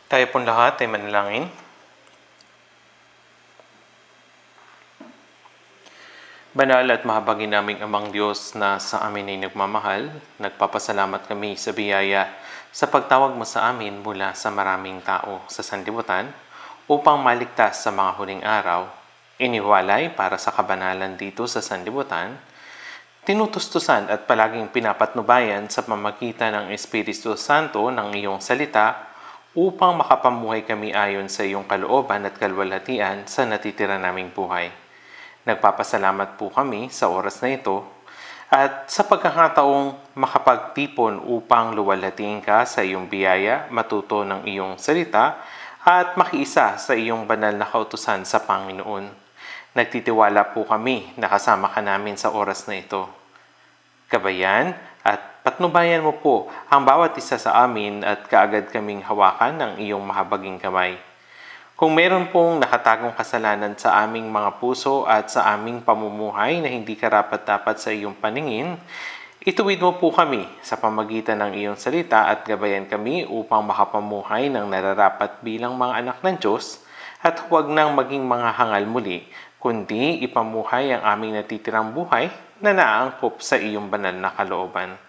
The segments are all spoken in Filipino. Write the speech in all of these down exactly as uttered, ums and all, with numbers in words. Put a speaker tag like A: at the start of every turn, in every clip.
A: Tayo pong lahat ay manalangin. Banal at mahabagin naming Amang Diyos na sa amin ay nagmamahal, nagpapasalamat kami sa biyaya sa pagtawag mo sa amin mula sa maraming tao sa sanlibutan upang maligtas sa mga huling araw, iniwalay para sa kabanalan dito sa sanlibutan, tinutustusan at palaging pinapatnubayan sa pamagitan ng Espiritu Santo ng iyong salita upang makapamuhay kami ayon sa iyong kalooban at kalwalhatian sa natitira naming buhay. Nagpapasalamat po kami sa oras na ito at sa pagkakataong makapagtipon upang luwalhatiin ka sa iyong biyaya, matuto ng iyong salita at makiisa sa iyong banal na kautusan sa Panginoon. Nagtitiwala po kami na kasama ka namin sa oras na ito. Gabayan at patnubayan mo po ang bawat isa sa amin at kaagad kaming hawakan ng iyong mahabaging kamay. Kung meron pong nakatagong kasalanan sa aming mga puso at sa aming pamumuhay na hindi karapat-dapat sa iyong paningin, ituwid mo po kami sa pamagitan ng iyong salita at gabayan kami upang makapamuhay ng nararapat bilang mga anak ng Diyos at huwag nang maging mga hangal muli, kundi ipamuhay ang aming natitirang buhay na naaangkop sa iyong banal na kalooban.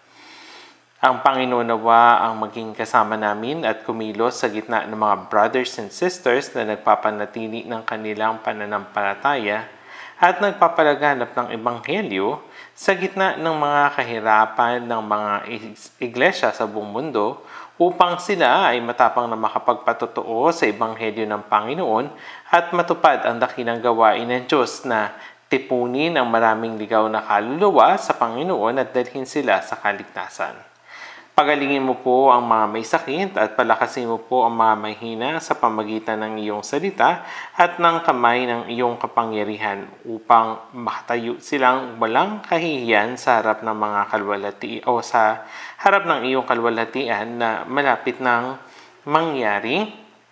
A: Ang Panginoon nawa ang maging kasama namin at kumilos sa gitna ng mga brothers and sisters na nagpapanatili ng kanilang pananampalataya at nagpapalaganap ng Ebanghelyo sa gitna ng mga kahirapan ng mga iglesia sa buong mundo upang sila ay matapang na makapagpatotoo sa Ebanghelyo ng Panginoon at matupad ang dakilang gawain ng Diyos na tipunin ang maraming ligaw na kaluluwa sa Panginoon at dalhin sila sa kaligtasan. Pagalingin mo po ang mga may sakit at palakasin mo po ang mga mahina sa pamagitan ng iyong salita at ng kamay ng iyong kapangyarihan upang makatayo silang walang kahihiyan sa harap ng mga kalwalhati o sa harap ng iyong kalwalhatian na malapit nang mangyari.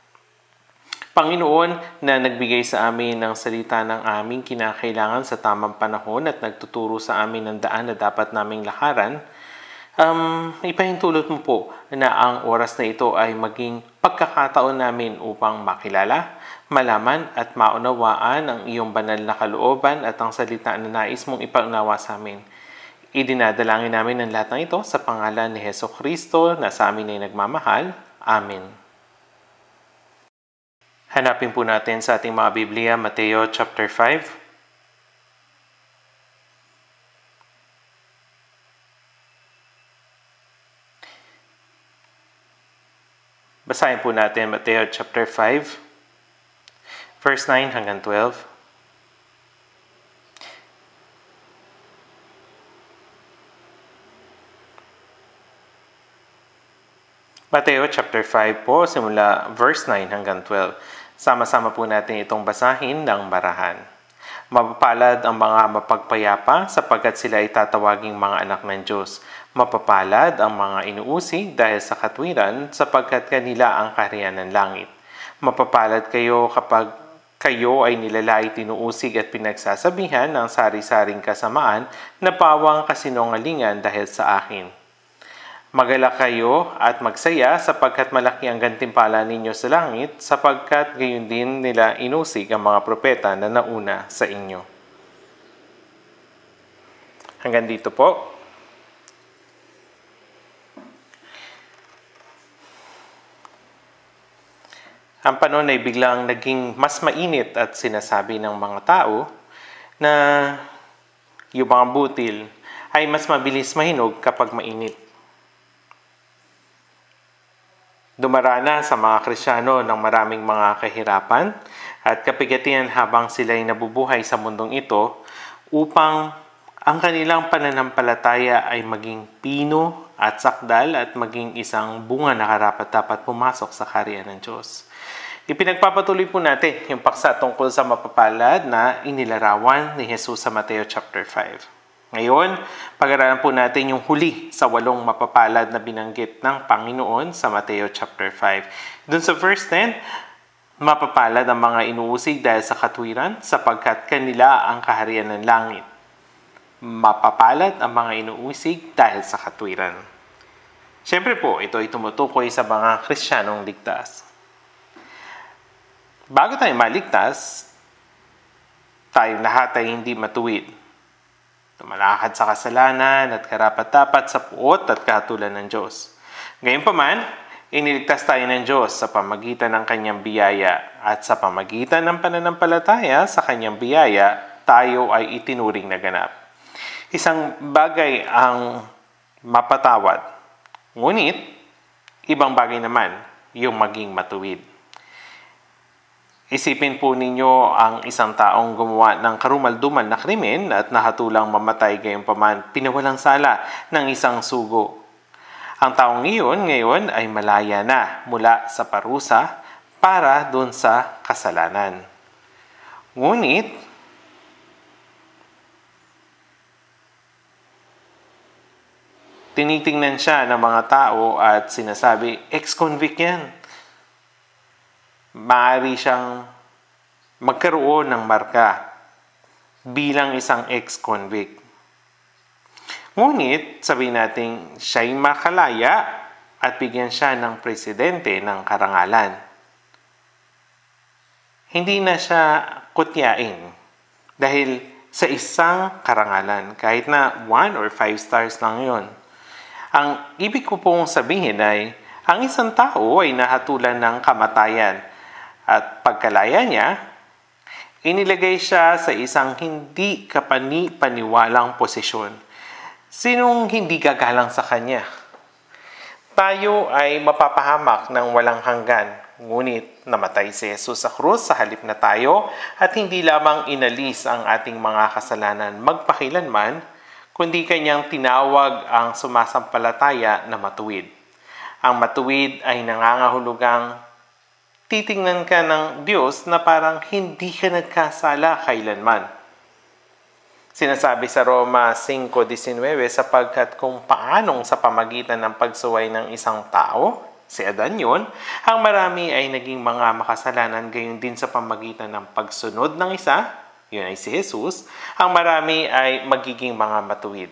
A: Panginoon na nagbigay sa amin ng salita ng aming kinakailangan sa tamang panahon at nagtuturo sa amin ng daan na dapat naming lakaran, Um, ipahintulot mo po na ang oras na ito ay maging pagkakataon namin upang makilala, malaman at maunawaan ang iyong banal na kalooban at ang salita na nais mong ipaunawa sa amin. Idinadalangin namin ang lahat ng ito sa pangalan ni Jesucristo na sa amin ay nagmamahal. Amen. Hanapin po natin sa ating mga Biblia, Mateo chapter five. Basahin po natin Mateo chapter five, verse nine hanggang twelve. Mateo chapter five po, simula verse nine hanggang twelve. Sama-sama po natin itong basahin ng marahan. Mapapalad ang mga mapagpayapa sapagkat sila ay tatawaging mga anak ng Diyos. Mapapalad ang mga inuusig dahil sa katwiran sapagkat kanila ang kaharian ng langit. Mapapalad kayo kapag kayo ay nilalait, tinuusig at pinagsasabihan ng sari-saring kasamaan na pawang kasinungalingan dahil sa akin. Magalak kayo at magsaya sapagkat malaki ang gantimpala ninyo sa langit sapagkat gayon din nila inusig ang mga propeta na nauna sa inyo. Hanggang dito po. Ang panahon ay biglang naging mas mainit at sinasabi ng mga tao na yung mga butil ay mas mabilis mahinog kapag mainit. Dumarana sa mga Kristiyano ng maraming mga kahirapan at kapigatian habang sila ay nabubuhay sa mundong ito upang ang kanilang pananampalataya ay maging pino at sakdal at maging isang bunga na karapat-dapat pumasok sa kaharian ng Diyos. Ipinagpapatuloy po natin yung paksa tungkol sa mapapalad na inilarawan ni Jesus sa Mateo chapter five. Ngayon, pag-aralan po natin yung huli sa walong mapapalad na binanggit ng Panginoon sa Mateo chapter five. Doon sa verse ten, mapapalad ang mga inuusig dahil sa katwiran sapagkat kanila ang kaharian ng langit. Mapapalad ang mga inuusig dahil sa katwiran. Siyempre po, ito ay tumutukoy sa mga Kristiyanong ligtas. bago tayo maligtas, tayong lahat ay hindi matuwid. Tumalakad sa kasalanan at karapat-dapat sa puot at kahatulan ng Diyos. Gayunpaman, iniligtas tayo ng Diyos sa pamagitan ng Kanyang biyaya at sa pamagitan ng pananampalataya sa Kanyang biyaya, tayo ay itinuring na ganap. Isang bagay ang mapatawad, ngunit ibang bagay naman yung maging matuwid. Isipin po ninyo ang isang taong gumawa ng karumal-dumal na krimen at nahatulang mamatay gayunpaman pinawalang sala ng isang sugo. Ang taong iyon ngayon ay malaya na mula sa parusa para doon sa kasalanan. Ngunit, tinitingnan siya ng mga tao at sinasabi, ex-convict yan. Maaari siyang magkaroon ng marka bilang isang ex-convict. Ngunit, sabihin natin, siya'y makalaya at bigyan siya ng presidente ng karangalan. Hindi na siya kutyain dahil sa isang karangalan, kahit na one or five stars lang yon. Ang ibig ko pong sabihin ay, ang isang tao ay nahatulan ng kamatayan at pagkalaya niya, inilagay siya sa isang hindi kapani-paniwalang posisyon. Sinong hindi gagalang sa kanya? Tayo ay mapapahamak ng walang hanggan, ngunit namatay si Jesus sa krus sa halip na tayo at hindi lamang inalis ang ating mga kasalanan magpakilanman, kundi kanyang tinawag ang sumasampalataya na matuwid. Ang matuwid ay nangangahulugang titingnan ka ng Diyos na parang hindi ka nagkasala kailanman. Sinasabi sa Roma five nineteen, sapagkat kung paanong sa pamagitan ng pagsuway ng isang tao, si Adan yun, ang marami ay naging mga makasalanan, gayon din sa pamagitan ng pagsunod ng isa, yun ay si Jesus, ang marami ay magiging mga matuwid.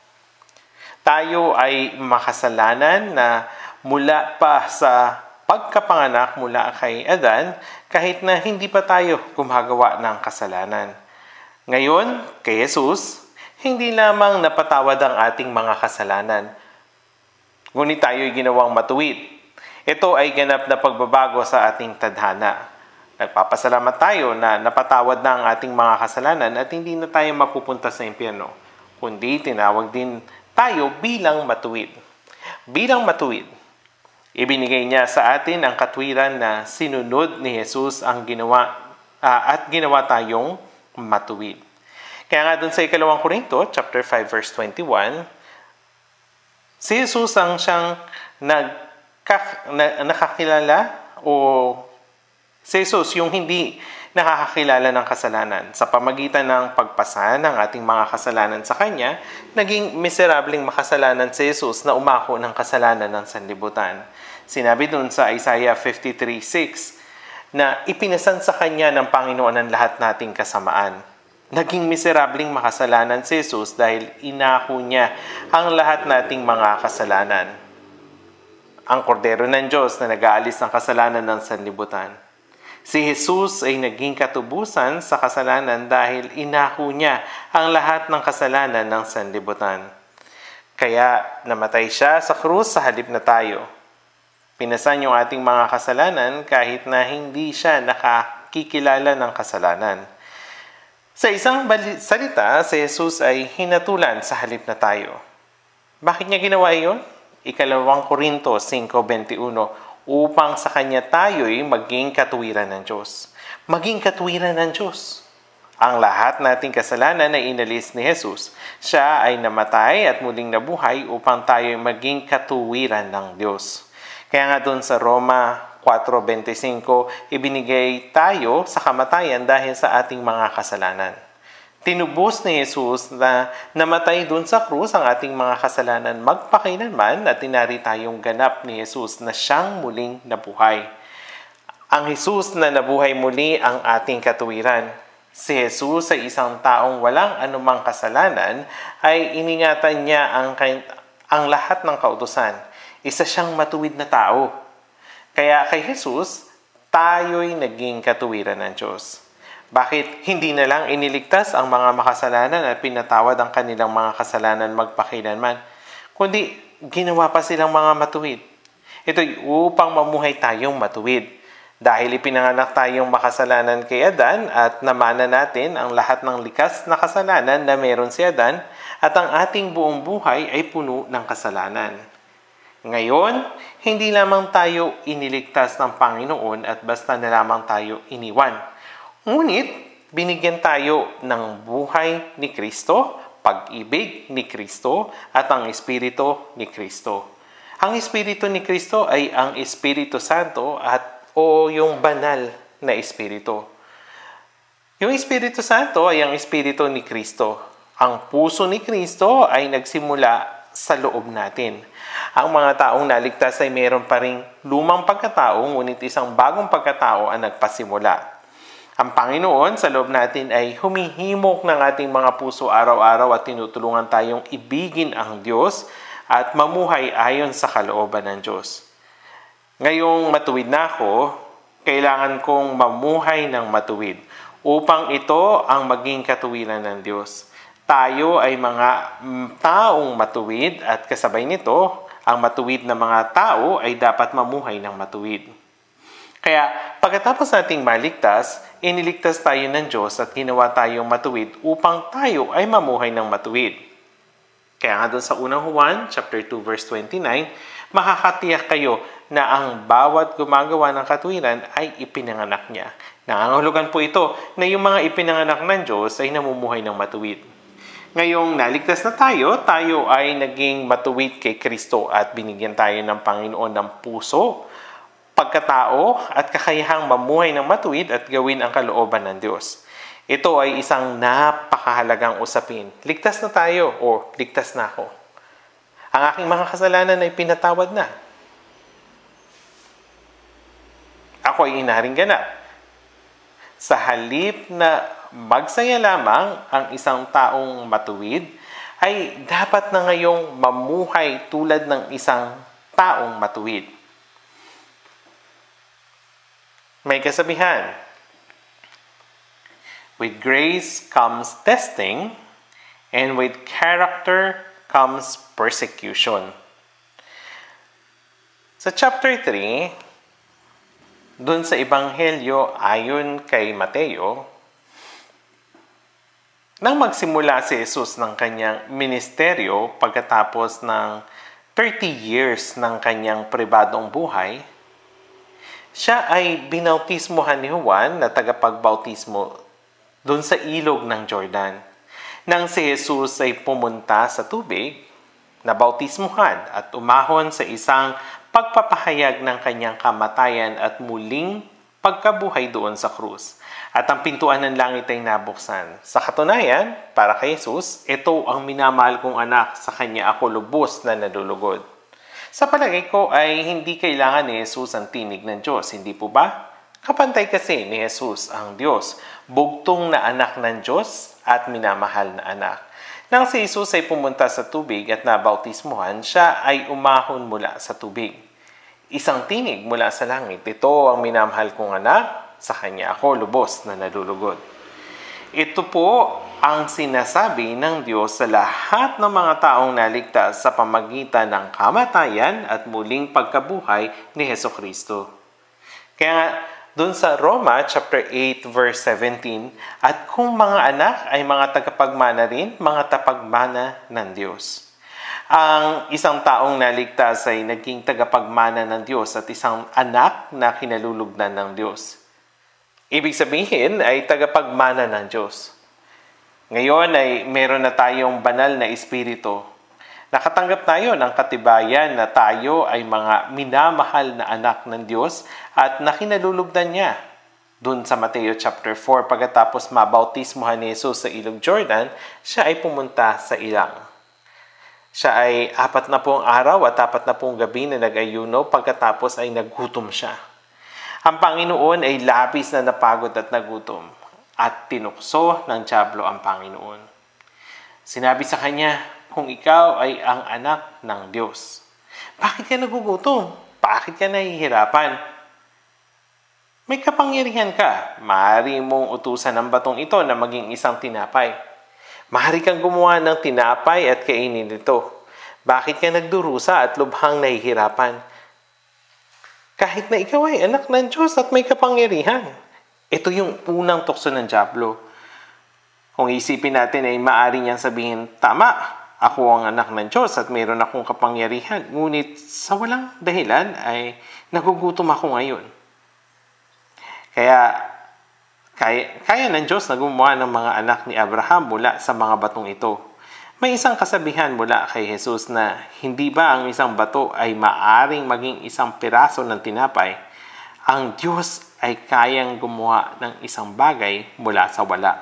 A: Tayo ay makasalanan na mula pa sa pagkapanganak mula kay Adan, kahit na hindi pa tayo gumagawa ng kasalanan. Ngayon, kay Jesus, hindi lamang napatawad ang ating mga kasalanan, ngunit tayo'y ginawang matuwid. Ito ay ganap na pagbabago sa ating tadhana. Nagpapasalamat tayo na napatawad na ang ating mga kasalanan at hindi na tayo mapupunta sa impyerno, kundi tinawag din tayo bilang matuwid. Bilang matuwid, ibinigay niya sa atin ang katwiran na sinunod ni Jesus ang ginawa uh, at ginawa tayong matuwid. Kaya nga dun sa ikalawang Korinto, chapter five, verse twenty-one, si Jesus ang siyang nagka, na, nakakilala o si Jesus yung hindi nakakakilala ng kasalanan. Sa pamagitan ng pagpasa ng ating mga kasalanan sa Kanya, naging miserableng makasalanan si Jesus na umako ng kasalanan ng sanlibutan. Sinabi dun sa Isaiah fifty-three six na ipinasan sa Kanya ng Panginoon ang lahat nating kasamaan. Naging miserableng makasalanan si Jesus dahil inako niya ang lahat nating mga kasalanan. Ang kordero ng Diyos na nag-aalis ng kasalanan ng sanlibutan. Si Jesus ay naging katubusan sa kasalanan dahil inako niya ang lahat ng kasalanan ng sanlibutan. Kaya namatay siya sa krus sa halip na tayo. Pinasan yung ating mga kasalanan kahit na hindi siya nakakikilala ng kasalanan. Sa isang salita, si Jesus ay hinatulan sa halip na tayo. Bakit niya ginawa iyon? Ikalawang Korinto five twenty-one, upang sa Kanya tayo'y maging katuwiran ng Diyos. Maging katuwiran ng Diyos. Ang lahat nating kasalanan ay inalis ni Jesus. Siya ay namatay at muling nabuhay upang tayo'y maging katuwiran ng Diyos. Kaya nga doon sa Roma four twenty-five, ibinigay tayo sa kamatayan dahil sa ating mga kasalanan. Tinubos ni Jesus na namatay doon sa krus ang ating mga kasalanan magpakailanman at tinari tayong ganap ni Jesus na siyang muling nabuhay. Ang Jesus na nabuhay muli ang ating katuwiran. Si Jesus ay isang taong walang anumang kasalanan ay iningatan niya ang, ang lahat ng kautusan. Isa siyang matuwid na tao. Kaya kay Jesus, tayo'y naging katuwiran ng Diyos. Bakit hindi na lang iniligtas ang mga makasalanan at pinatawad ang kanilang mga kasalanan magpakilanman, kundi ginawa pa silang mga matuwid? Ito'y upang mamuhay tayong matuwid. Dahil ipinanganak tayong makasalanan kay Adan at namana natin ang lahat ng likas na kasalanan na meron si Adan at ang ating buong buhay ay puno ng kasalanan. Ngayon, hindi lamang tayo iniligtas ng Panginoon at basta na lamang tayo iniwan. Ngunit, binigyan tayo ng buhay ni Kristo, pag-ibig ni Kristo, at ang Espiritu ni Kristo. Ang Espiritu ni Kristo ay ang Espiritu Santo at o yung banal na Espiritu. Yung Espiritu Santo ay ang Espiritu ni Kristo. Ang puso ni Kristo ay nagsimula sa loob natin. Ang mga taong naligtas ay mayroon pa ring lumang pagkatao, ngunit isang bagong pagkatao ang nagpasimula. Ang Panginoon sa loob natin ay humihimok ng ating mga puso araw-araw at tinutulungan tayong ibigin ang Diyos at mamuhay ayon sa kalooban ng Diyos. Ngayong matuwid na ako, kailangan kong mamuhay ng matuwid upang ito ang maging katuwiran ng Diyos. Tayo ay mga taong matuwid at kasabay nito, ang matuwid na mga tao ay dapat mamuhay ng matuwid. Kaya pagkatapos nating maligtas, iniligtas tayo ng Diyos at ginawa tayong matuwid upang tayo ay mamuhay ng matuwid. Kaya nga doon sa unang Juan, chapter two, verse twenty-nine, makakatiyak kayo na ang bawat gumagawa ng katuwiran ay ipinanganak niya. Nangangahulugan po ito na yung mga ipinanganak ng Diyos ay namumuhay ng matuwid. Ngayong naligtas na tayo, tayo ay naging matuwid kay Kristo at binigyan tayo ng Panginoon ng puso, pagkatao at kakayahang mamuhay ng matuwid at gawin ang kalooban ng Diyos. Ito ay isang napakahalagang usapin. Ligtas na tayo o ligtas na ako. Ang aking mga kasalanan ay pinatawad na. Ako ay inaring ganap. Sa halip na magsaya lamang ang isang taong matuwid, ay dapat na ngayong mamuhay tulad ng isang taong matuwid. May kasabihan, with grace comes testing, and with character comes persecution. Sa chapter three, dun sa Ebanghelyo ayon kay Mateo, nang magsimula si Jesus ng kanyang ministeryo pagkatapos ng thirty years ng kanyang pribadong buhay, siya ay binautismohan ni Juan na tagapagbautismo doon sa ilog ng Jordan. Nang si Jesus ay pumunta sa tubig, nabautismohan at umahon sa isang pagpapahayag ng kanyang kamatayan at muling pagkabuhay doon sa krus. At ang pintuan ng langit ay nabuksan. Sa katunayan, para kay Jesus, ito ang minamahal kong anak, sa kanya ako lubos na nadulugod. Sa palagay ko ay hindi kailangan ni Jesus ang tinig ng Diyos, hindi po ba? Kapantay kasi ni Jesus ang Diyos, bugtong na anak ng Diyos at minamahal na anak. Nang si Jesus ay pumunta sa tubig at nabautismuhan, siya ay umahon mula sa tubig. Isang tinig mula sa langit, ito ang minamahal kong anak, sa kanya ako lubos na nalulugod. Ito po ang sinasabi ng Diyos sa lahat ng mga taong naligtas sa pamagitan ng kamatayan at muling pagkabuhay ni Hesukristo. Kaya nga, doon sa Roma chapter eight verse seventeen, at kung mga anak ay mga tagapagmana rin, mga tapagmana ng Diyos. Ang isang taong naligtas ay naging tagapagmana ng Diyos at isang anak na kinalulugdan ng Diyos. Ibig sabihin ay tagapagmana ng Diyos. Ngayon ay meron na tayong banal na espiritu. Nakatanggap tayo ng katibayan na tayo ay mga minamahal na anak ng Diyos at nakinalulugdan niya. Doon sa Mateo chapter four, pagkatapos mabautismohan ni Jesus sa ilog Jordan, siya ay pumunta sa ilang. Siya ay apat na pong araw at apat na pong gabi na nag-ayuno, pagkatapos ay nagutom siya. Ang Panginoon ay labis na napagod at nagutom at tinukso ng dyablo ang Panginoon. Sinabi sa kanya, kung ikaw ay ang anak ng Diyos, bakit ka nagugutom? Bakit ka nahihirapan? May kapangyarihan ka. Maaari mong utusan ng batong ito na maging isang tinapay. Maaari kang gumawa ng tinapay at kainin ito. Bakit ka nagdurusa at lubhang nahihirapan? Kahit na ikaw ay anak ng Diyos at may kapangyarihan. Ito yung unang tukso ng dyablo. Kung isipin natin ay maaari niyang sabihin, tama, ako ang anak ng Diyos at mayroon akong kapangyarihan. Ngunit sa walang dahilan ay nagugutom ako ngayon. Kaya, kaya, kaya ng Diyos na gumawa ng mga anak ni Abraham mula sa mga batong ito. May isang kasabihan mula kay Jesus na hindi ba ang isang bato ay maaring maging isang piraso ng tinapay? Ang Diyos ay kayang gumawa ng isang bagay mula sa wala.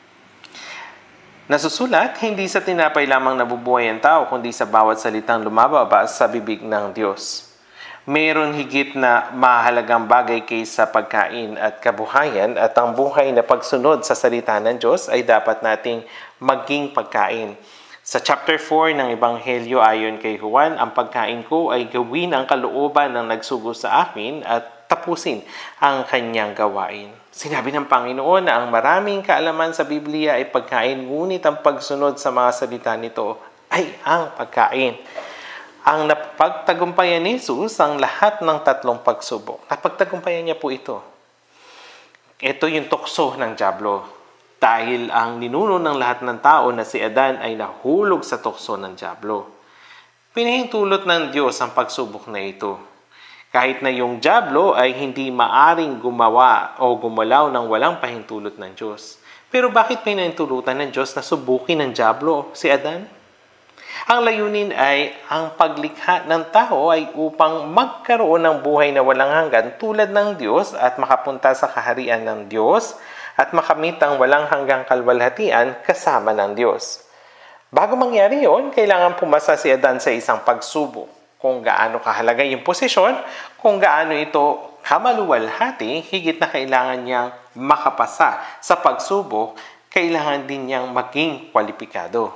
A: Nasusulat, hindi sa tinapay lamang nabubuhay ang tao, kundi sa bawat salitang lumababa sa bibig ng Diyos. Mayroon higit na mahalagang bagay kaysa pagkain at kabuhayan, at ang buhay na pagsunod sa salita ng Diyos ay dapat nating maging pagkain. Sa chapter four ng Ebanghelyo ayon kay Juan, ang pagkain ko ay gawin ang kalooban ng nagsugo sa akin at tapusin ang kanyang gawain. Sinabi ng Panginoon na ang maraming kaalaman sa Biblia ay pagkain, ngunit ang pagsunod sa mga salita nito ay ang pagkain. Ang napagtagumpayan ni Jesus ang lahat ng tatlong pagsubok. Napagtagumpayan niya po ito. Ito yung tukso ng dyablo. Dahil ang ninuno ng lahat ng tao na si Adan ay nahulog sa tukso ng dyablo. Pinahintulot ng Diyos ang pagsubok na ito. Kahit na yung dyablo ay hindi maaring gumawa o gumalaw ng walang pahintulot ng Diyos. Pero bakit pinahintulutan ng Diyos na subukin ng dyablo si Adan? Ang layunin ay ang paglikha ng tao ay upang magkaroon ng buhay na walang hanggan tulad ng Diyos at makapunta sa kaharian ng Diyos at makamit ang walang hanggang kalwalhatian kasama ng Diyos. Bago mangyari yon, kailangan pumasa si Adan sa isang pagsubok. Kung gaano kahalaga yung posisyon, kung gaano ito kamaluwalhati, higit na kailangan niyang makapasa sa pagsubok, kailangan din niyang maging kwalipikado.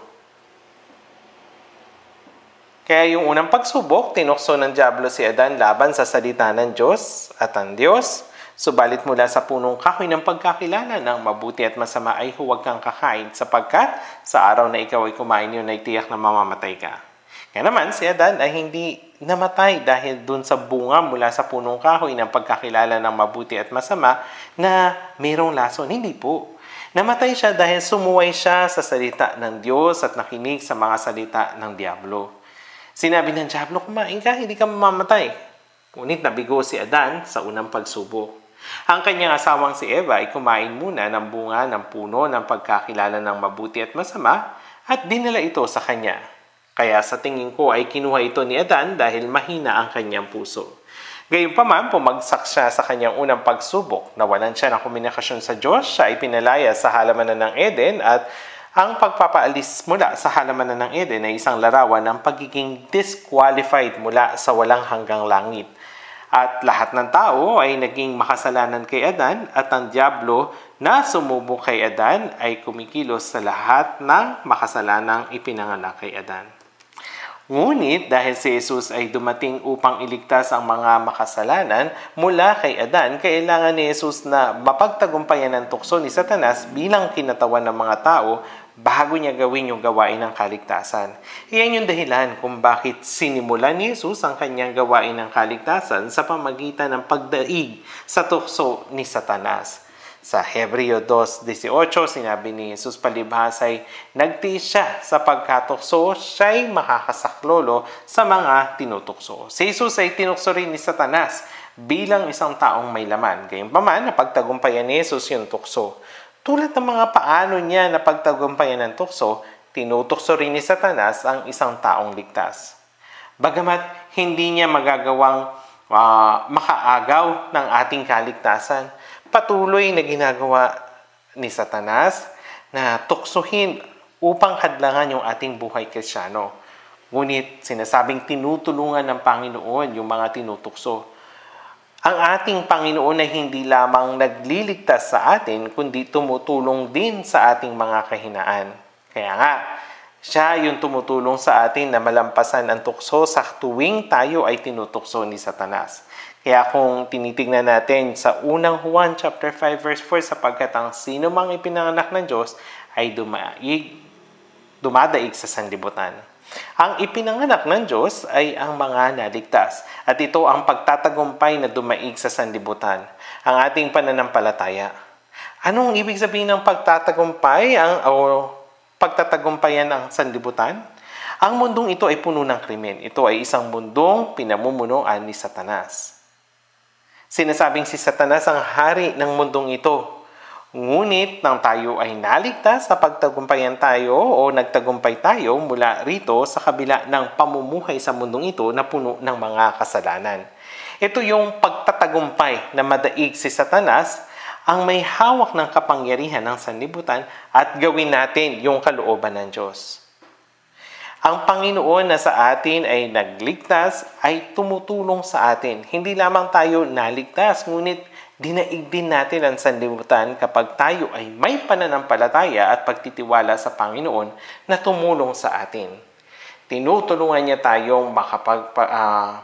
A: Kaya yung unang pagsubok, tinukso ng dyablo si Adan laban sa salita ng Diyos at ang Diyos. Subalit mula sa punong kahoy ng pagkakilala ng mabuti at masama ay huwag kang kakain sapagkat sa araw na ikaw ay kumain yun ay tiyak na mamamatay ka. Kaya naman si Adan ay hindi namatay dahil dun sa bunga mula sa punong kahoy ng pagkakilala ng mabuti at masama na mayroong lason. Hindi po. Namatay siya dahil sumuway siya sa salita ng Diyos at nakinig sa mga salita ng dyablo. Sinabi ng dyablo, kumain ka, hindi ka mamamatay. Ngunit nabigo si Adan sa unang pagsubok. Ang kanyang asawang si Eva ay kumain muna ng bunga ng puno ng pagkakilala ng mabuti at masama at dinala ito sa kanya. Kaya sa tingin ko ay kinuha ito ni Adan dahil mahina ang kanyang puso. Gayunpaman, pumagsak siya sa kanyang unang pagsubok. Nawalan siya ng komunikasyon sa Diyos, siya ay pinalaya sa halamanan ng Eden at ang pagpapaalis mula sa halamanan ng Eden ay isang larawan ng pagiging disqualified mula sa walang hanggang langit. At lahat ng tao ay naging makasalanan kay Adan at ang dyablo na sumubok kay Adan ay kumikilos sa lahat ng makasalanang ipinanganak kay Adan. Ngunit dahil si Jesus ay dumating upang iligtas ang mga makasalanan mula kay Adan, kailangan ni Jesus na mapagtagumpayan ng tukso ni Satanas bilang kinatawan ng mga tao bago niya gawin yung gawain ng kaligtasan. Iyan yung dahilan kung bakit sinimulan ni Jesus ang kanyang gawain ng kaligtasan sa pamagitan ng pagdaig sa tukso ni Satanas. Sa Hebreo two eighteen, sinabi ni Jesus palibhas ay nagtiis siya sa pagkatukso, siya'y makakasaklolo sa mga tinutukso. Si Jesus ay tinukso rin ni Satanas bilang isang taong may laman. Gayunpaman, napagtagumpayan ni Jesus yung tukso. Tulad ng mga paano niya napagtagumpayan ng tukso, tinutukso rin ni Satanas ang isang taong ligtas. Bagamat hindi niya magagawang uh, makaagaw ng ating kaligtasan, patuloy na ginagawa ni Satanas na tuksohin upang hadlangan yung ating buhay Kristiyano. Ngunit sinasabing tinutulungan ng Panginoon yung mga tinutukso. Ang ating Panginoon ay hindi lamang nagliligtas sa atin, kundi tumutulong din sa ating mga kahinaan. Kaya nga, siya yung tumutulong sa atin na malampasan ang tukso sa tuwing tayo ay tinutukso ni Satanas. Kaya kung tinitignan natin sa unang Juan chapter five verse four, sapagkat ang sino mang ipinanganak ng Diyos ay dumaig, dumadaig sa sanlibutan. Ang ipinanganak ng Diyos ay ang mga naligtas. At ito ang pagtatagumpay na dumaig sa sanlibutan, ang ating pananampalataya. Anong ibig sabihin ng pagtatagumpay ang, o pagtatagumpayan ng sanlibutan? Ang mundong ito ay puno ng krimen. Ito ay isang mundong pinamumunuan ni Satanas. Sinasabing si Satanas ang hari ng mundong ito. Ngunit nang tayo ay naligtas sa pagtagumpayan tayo o nagtagumpay tayo mula rito sa kabila ng pamumuhay sa mundong ito na puno ng mga kasalanan. Ito yung pagtatagumpay na madaig si Satanas ang may hawak ng kapangyarihan ng sanlibutan at gawin natin yung kalooban ng Diyos. Ang Panginoon na sa atin ay nagligtas ay tumutulong sa atin. Hindi lamang tayo naligtas, ngunit dinaig din natin ang sanlibutan kapag tayo ay may pananampalataya at pagtitiwala sa Panginoon na tumulong sa atin. Tinutulungan niya tayong makapag, uh,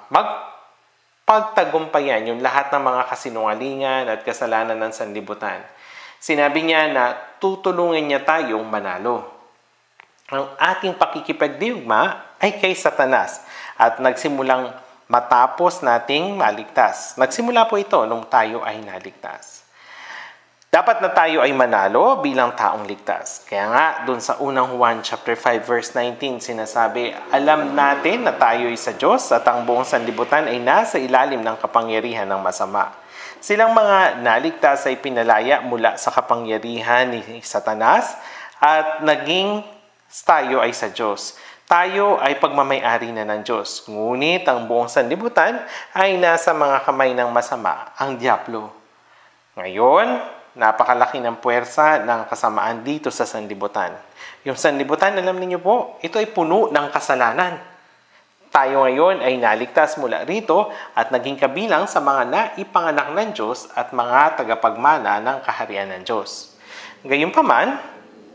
A: magpagtagumpayan yung lahat ng mga kasinungalingan at kasalanan ng sanlibutan. Sinabi niya na tutulungan niya tayong manalo. Ang ating pakikipagdigma ay kay Satanas at nagsimulang matapos nating maligtas. Nagsimula po ito nung tayo ay naligtas. Dapat na tayo ay manalo bilang taong ligtas. Kaya nga, dun sa unang Juan chapter five verse nineteen, sinasabi, alam natin na tayo ay sa Diyos at ang buong sanlibutan ay nasa ilalim ng kapangyarihan ng masama. Silang mga naligtas ay pinalaya mula sa kapangyarihan ni Satanas at naging tayo ay sa Diyos. Tayo ay pagmamay-ari na ng Diyos. Ngunit ang buong sanlibutan ay nasa mga kamay ng masama, ang Diablo. Ngayon, napakalaki ng puwersa ng kasamaan dito sa sanlibutan. Yung sanlibutan, alam niyo po, ito ay puno ng kasalanan. Tayo ngayon ay naligtas mula rito at naging kabilang sa mga naipanganak ng Diyos at mga tagapagmana ng kaharian ng Diyos. Gayunpaman,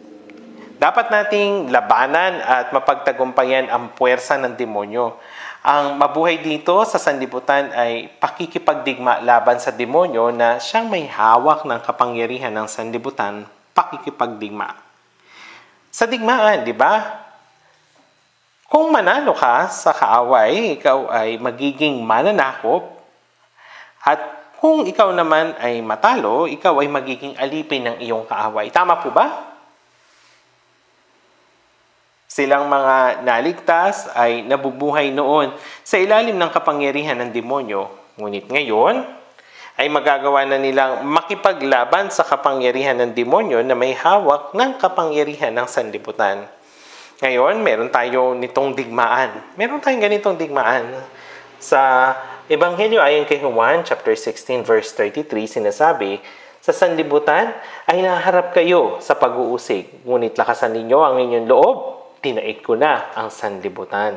A: dapat nating labanan at mapagtagumpayan ang puwersa ng demonyo. Ang mabuhay dito sa sanlibutan ay pakikipagdigma laban sa demonyo na siyang may hawak ng kapangyarihan ng sanlibutan, pakikipagdigma. Sa digmaan, di ba? Kung manalo ka sa kaaway, ikaw ay magiging mananakop. At kung ikaw naman ay matalo, ikaw ay magiging alipin ng iyong kaaway. Tama po ba? Silang mga naligtas ay nabubuhay noon sa ilalim ng kapangyarihan ng demonyo. Ngunit ngayon ay magagawa na nilang makipaglaban sa kapangyarihan ng demonyo na may hawak ng kapangyarihan ng sanlibutan. Ngayon, meron tayo nitong digmaan. Meron tayong ganitong digmaan. Sa Ebanghelyo ayon kay Juan, chapter sixteen, verse thirty-three, sinasabi, sa sanlibutan ay naharap kayo sa pag-uusig. Ngunit lakasan ninyo ang inyong loob. Tinaig ko na ang sanlibutan.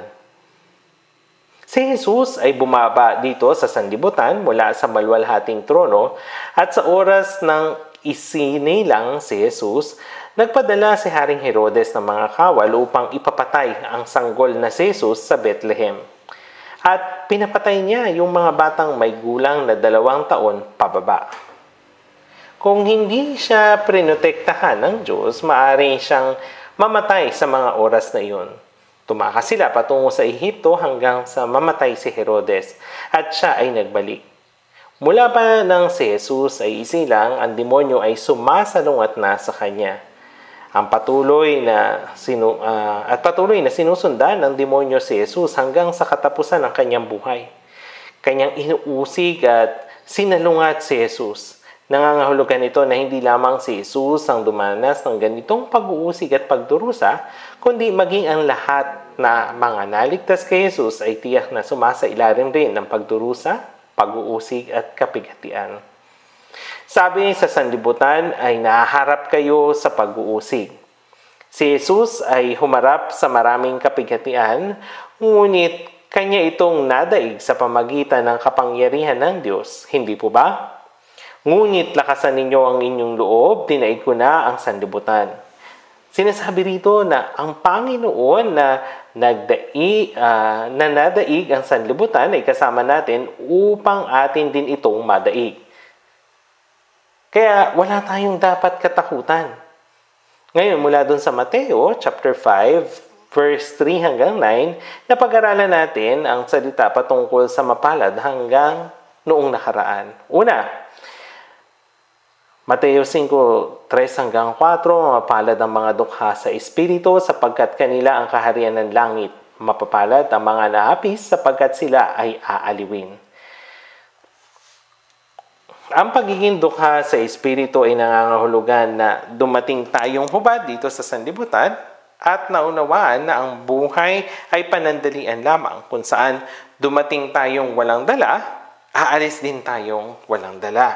A: Si Jesus ay bumaba dito sa sanlibutan mula sa maluwalhating trono at sa oras ng isinilang si Jesus, nagpadala si Haring Herodes ng mga kawal upang ipapatay ang sanggol na si Jesus sa Bethlehem. At pinapatay niya yung mga batang may gulang na dalawang taon pababa. Kung hindi siya prinotektahan ng Diyos, maaari siyang mamatay sa mga oras na iyon. Tumakas sila patungo sa Ehipto hanggang sa mamatay si Herodes at siya ay nagbalik. Mula pa nang si Jesus ay isilang, ang demonyo ay sumasalungat na sa kanya. Ang patuloy na sinu, uh, at patuloy na sinusundan ng demonyo si Jesus hanggang sa katapusan ng kanyang buhay. Kanyang inuusig at sinalungat si Jesus. Nangangahulugan ito na hindi lamang si Jesus ang dumanas ng ganitong pag-uusig at pagdurusa, kundi maging ang lahat na mga naligtas kay Jesus ay tiyak na sumasailalim rin ng pagdurusa, pag-uusig at kapigatian. Sabi sa sanlibutan ay naharap kayo sa pag-uusig. Si Jesus ay humarap sa maraming kapigatian, ngunit kanya itong nadaig sa pamagitan ng kapangyarihan ng Diyos. Hindi po ba? Ngunit lakasan ninyo ang inyong loob, tinaig ko na ang sanlibutan. Sinasabi rito na ang Panginoon na
B: nagdai, uh, nanadaig ang sanlibutan ay kasama natin upang atin din itong madaig. Kaya wala tayong dapat katakutan. Ngayon, mula dun sa Mateo, chapter five, verse three hanggang nine, napag-aralan natin ang salita patungkol sa mapalad hanggang noong nakaraan. Una, Mateo five, three hanggang four, mapalad ang mga dukha sa espiritu sapagkat kanila ang kaharian ng langit. Mapapalad ang mga nahapis sapagkat sila ay aaliwin. Ang pagiging dukha sa espiritu ay nangangahulugan na dumating tayong hubad dito sa sanlibutan at naunawaan na ang buhay ay panandalian lamang kung saan dumating tayong walang dala, aalis din tayong walang dala.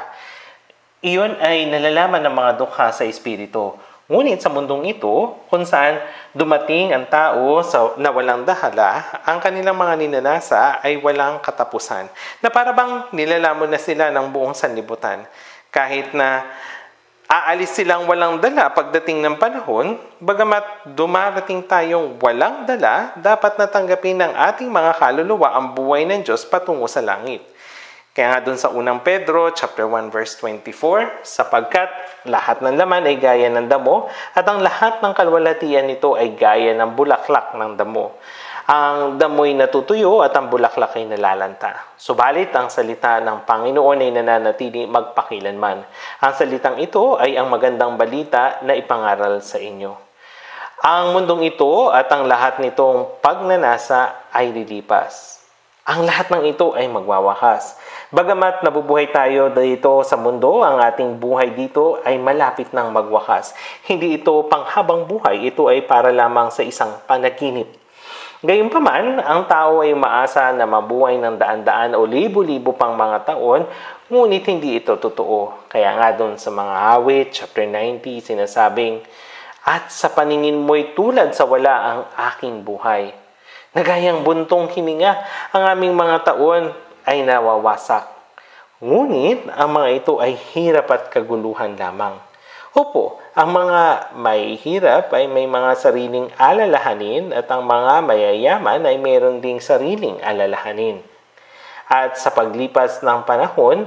B: Iyon ay nalalaman ng mga dukha sa espiritu. Ngunit sa mundong ito, kung saan dumating ang tao sa, na walang dahala, ang kanilang mga ninanasa ay walang katapusan. Na para bang nilalamon na sila ng buong sanlibutan. Kahit na aalis silang walang dala pagdating ng panahon, bagamat dumarating tayong walang dala, dapat natanggapin ng ating mga kaluluwa ang buhay ng Diyos patungo sa langit. Kaya nga dun sa unang Pedro, chapter one, verse twenty-four, sapagkat lahat ng laman ay gaya ng damo, at ang lahat ng kalwalatian nito ay gaya ng bulaklak ng damo. Ang damo'y natutuyo at ang bulaklak ay nalalanta. Subalit ang salita ng Panginoon ay nananatili magpakilanman. Ang salitang ito ay ang magandang balita na ipangaral sa inyo. Ang mundong ito at ang lahat nitong pagnanasa ay lilipas. Ang lahat ng ito ay magwawakas. Bagamat nabubuhay tayo dito sa mundo, ang ating buhay dito ay malapit ng magwakas. Hindi ito panghabang buhay, ito ay para lamang sa isang panaginip. Gayunpaman, ang tao ay umaasa na mabuhay ng daan-daan o libo-libo pang mga taon, ngunit hindi ito totoo. Kaya nga doon sa mga awit, chapter ninety, sinasabing, at sa paningin mo'y tulad sa wala ang aking buhay. Nagayang buntong hininga, ang aming mga taon ay nawawasak. Ngunit ang mga ito ay hirap at kaguluhan lamang. Opo, ang mga may hirap ay may mga sariling alalahanin at ang mga mayayaman ay mayroon ding sariling alalahanin. At sa paglipas ng panahon,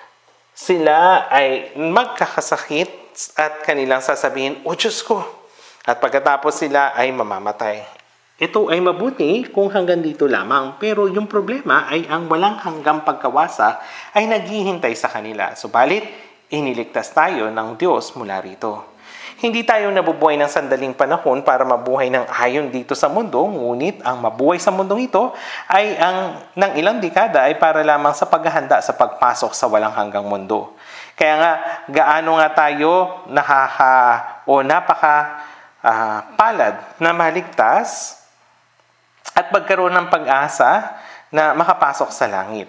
B: sila ay magkakasakit at kanilang sasabihin, "O Diyos ko!" At pagkatapos sila ay mamamatay. Ito ay mabuti kung hanggang dito lamang, pero yung problema ay ang walang hanggang pagkawasa ay naghihintay sa kanila. Subalit, iniligtas tayo ng Diyos mula rito. Hindi tayo nabubuhay ng sandaling panahon para mabuhay ng ayon dito sa mundo, ngunit ang mabuhay sa mundong ito ay ang ng ilang dekada ay para lamang sa paghahanda sa pagpasok sa walang hanggang mundo. Kaya nga, gaano nga tayo nakaka o napaka uh, palad na maligtas at magkaroon ng pag-asa na makapasok sa langit.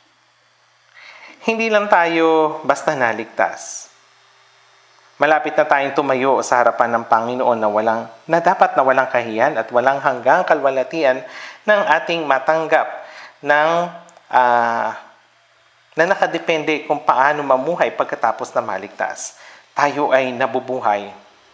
B: Hindi lang tayo basta naligtas. Malapit na tayong tumayo sa harapan ng Panginoon na walang na dapat na walang kahiyan at walang hanggang kalwalatian ng ating matanggap ng uh, na nakadepende kung paano mamuhay pagkatapos na maligtas. Tayo ay nabubuhay.